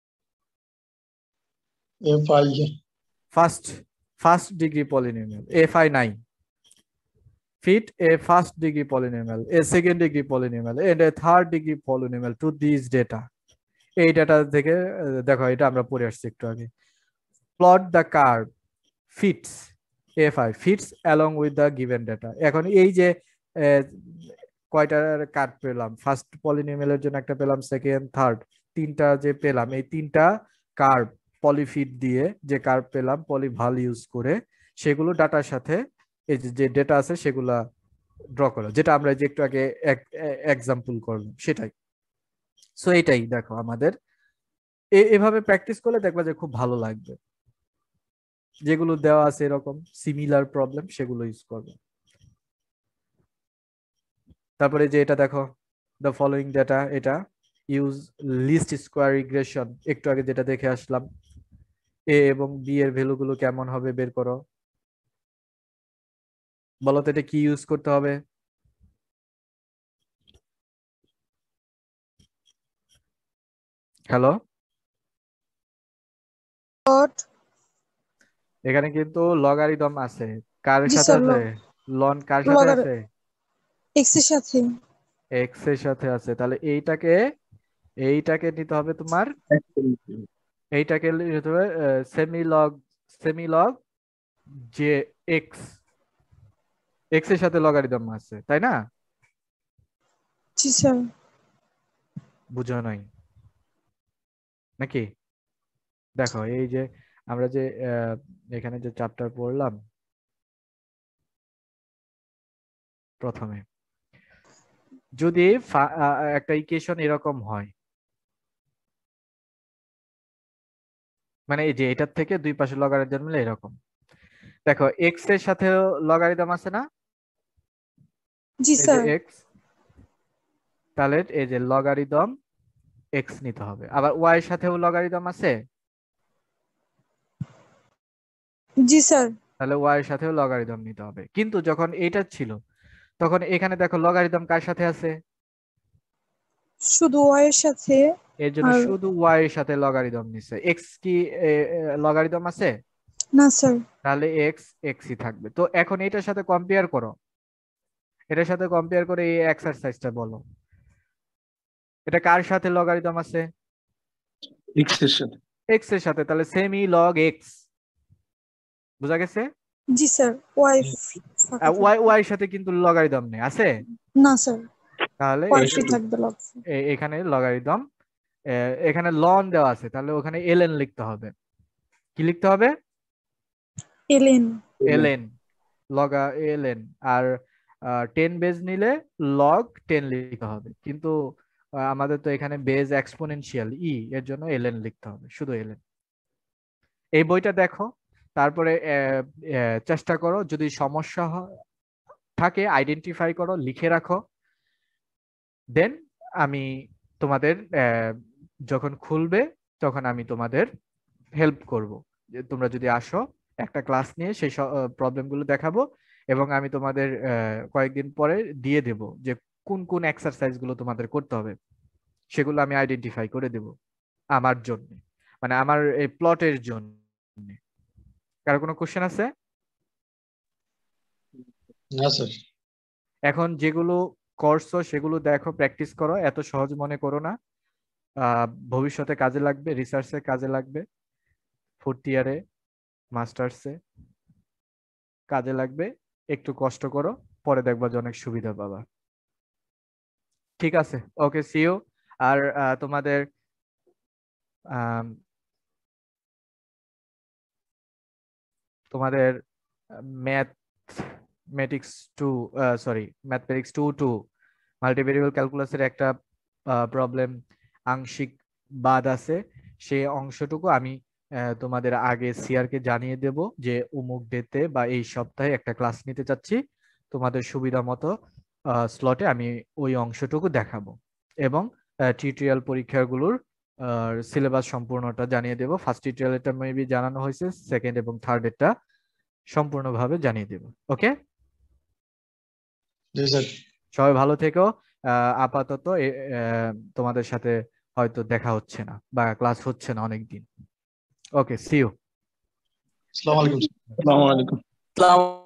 FI first degree polynomial, FI9, fit a first degree polynomial, a second degree polynomial and a third degree polynomial to these data. এই ডাটা থেকে দেখো, এটা আমরা পড়ে আসছি একটু আগে। Plot the curve fits FI fits along with the given data. এখন এই যে কয়টার কার্ভ পেলাম, ফার্স্ট পলিনোমিয়ালের জন্য একটা পেলাম, সেকেন্ড, থার্ড, 3টা যে পেলাম, এই 3টা কার্ভ পলিফিট দিয়ে যে কার্ভ পেলাম পলিভাল ইউজ করে সেগুলো ডাটার সাথে এই যে ডেটা আছে সেগুলা ড্র করা, যেটা আমরা যে একটু আগে এক্সাম্পল করলাম সেটাই। সো এটাই দেখো আমাদের এভাবে প্র্যাকটিস করলে দেখবা যে খুব ভালো লাগবে। যেগুলো দেওয়া আছে এরকম সিমিলার প্রবলেম সেগুলো ইউজ করবে। তারপরে যে এটা দেখো দ্য ফলোইং ডেটা, এটা ইউজ লিস্ট স্কোয়ার রিগ্রেশন, একটু আগে যেটা দেখে আসলাম। এ এবং বি এর ভ্যালুগুলো কেমন হবে বের করো। বলো তো এটা কি ইউজ করতে হবে? Hello, Dot. এখানে কিন্তু লগারিদম আছে, কার জি সাথে স্যার, আছে? লন কার সাথে লগার আছে? এক্স এর সাথে। এক্স এর সাথে আছে, তাহলে এইটাকে নিতে হবে তোমার, এইটাকে নিতে হবে সেমি লগ যে এক্স, এক্স এর সাথে লগারিদম আছে তাই না? জি স্যার। বুঝো নাই নাকি? দেখো এই যে আমরা যে এখানে যে চ্যাপ্টার পড়লাম প্রথমে, যদি একটা ইকুয়েশন এরকম হয়, মানে এই যে এটার থেকে দুই পাশে লগারিদম মিলে এরকম, দেখো এক্স এর সাথে লগারিদম আছে না, জি এই যে স্যার। এক্স, তাহলে এই যে লগারিদম এক্স নিতে হবে। আবার ওয়াই এর সাথেও লগারিদম আছে, জি স্যার। তাহলে ওয়াই এর সাথেও লগারিদম নিতে হবে। কিন্তু যখন এটা ছিল তখন এখানে দেখো লগারিদম কার সাথে আছে, শুধু ওয়াই এর সাথে। এর জন্য আর শুধু ওয়াই এর সাথে লগারিদম নিছে। এক্স কি লগারিদম আছে? না স্যার। তাহলে এক্স এক্সই থাকবে। তো এখন এটার সাথে কম্পেয়ার করো, এটার সাথে কম্পেয়ার করে এই এক্সারসাইজটা বলো, এটা কার সাথে লগারিদম আছে? এক্স এর সাথে। এক্স এর সাথে, তাহলে সেমি লগ এক্স। বুঝা গেছে? জি স্যার। ওয়াই ফাঁকা ওয়াই থাকবে। ওয়াই এর সাথে কিন্তু লগারিদম নেই, আছে? না স্যার, তাহলে ওয়াই ফ্রি থাকবে লগ। এখানে লগারিদম, এখানে লন দেওয়া আছে, তাহলে ওখানে এলএন লিখতে হবে। কি লিখতে হবে? এলেন। এলএন, লগা এলএন। আর 10 বেজ নিলে লগ 10 লিখতে হবে, কিন্তু আমাদের তো এখানে বেজ এক্সপোনেনশিয়াল এর জন্য এলএন লিখতে হবে, শুধু এলএন। এই বইটা দেখো, তারপরে চেষ্টা করো, যদি সমস্যা থাকে আইডেন্টিফাই করো, লিখে রাখো। দেন আমি তোমাদের যখন খুলবে তখন আমি তোমাদের হেল্প করব, যে তোমরা যদি আসো একটা ক্লাস নিয়ে সেই প্রবলেমগুলো দেখাবো, এবং আমি তোমাদের কয়েকদিন পরে দিয়ে দেব যে কোন কোন এক্সারসাইজ গুলো তোমাদের করতে হবে, সেগুলো আমি আইডেন্টিফাই করে দেব আমার জন্য, মানে আমার এই প্লটের জন্য। কারো কোনো কোশ্চেন আছে? না স্যার। এখন যেগুলো করছো সেগুলো দেখো, প্র্যাকটিস করো, এত সহজ মনে করো না। ভবিষ্যতে কাজে লাগবে, রিসার্চে কাজে লাগবে, 4th ইয়ারে মাস্টার্সে কাজে লাগবে। একটু কষ্ট করো, পরে দেখবা যে অনেক সুবিধা পাবা। ঠিক আছে, ওকে, সি ইউ। আর তোমাদের তোমাদের ম্যাথমেটিক্স 2, সরি ম্যাথমেটিক্স 2 মাল্টিভেরিয়েবল ক্যালকুলাসের একটা প্রবলেম আংশিক বাদ আছে, সেই অংশটুকু আমি তোমাদের আগে সিআরকে জানিয়ে দেব যে অমুক ডেতে বা এই সপ্তাহে একটা ক্লাস নিতে চাচ্ছি, তোমাদের সুবিধা মতো স্লটে আমি ওই অংশটুকু দেখাবো, এবং টিউটোরিয়াল পরীক্ষাগুলোর সিলেবাস সম্পূর্ণটা জানিয়ে দেব। ফার্স্ট টিউটোরিয়ালটা মেবি জানানো হয়েছে, সেকেন্ড এবং থার্ড এটা সম্পূর্ণভাবে জানিয়ে দেব। ওকে, জি স্যার। সবাই ভালো থেকো। আপাতত তোমাদের সাথে হয়তো দেখা হচ্ছে না বা ক্লাস হচ্ছে না অনেকদিন। Okay, see you. আসসালামু আলাইকুম। আসসালামু আলাইকুম।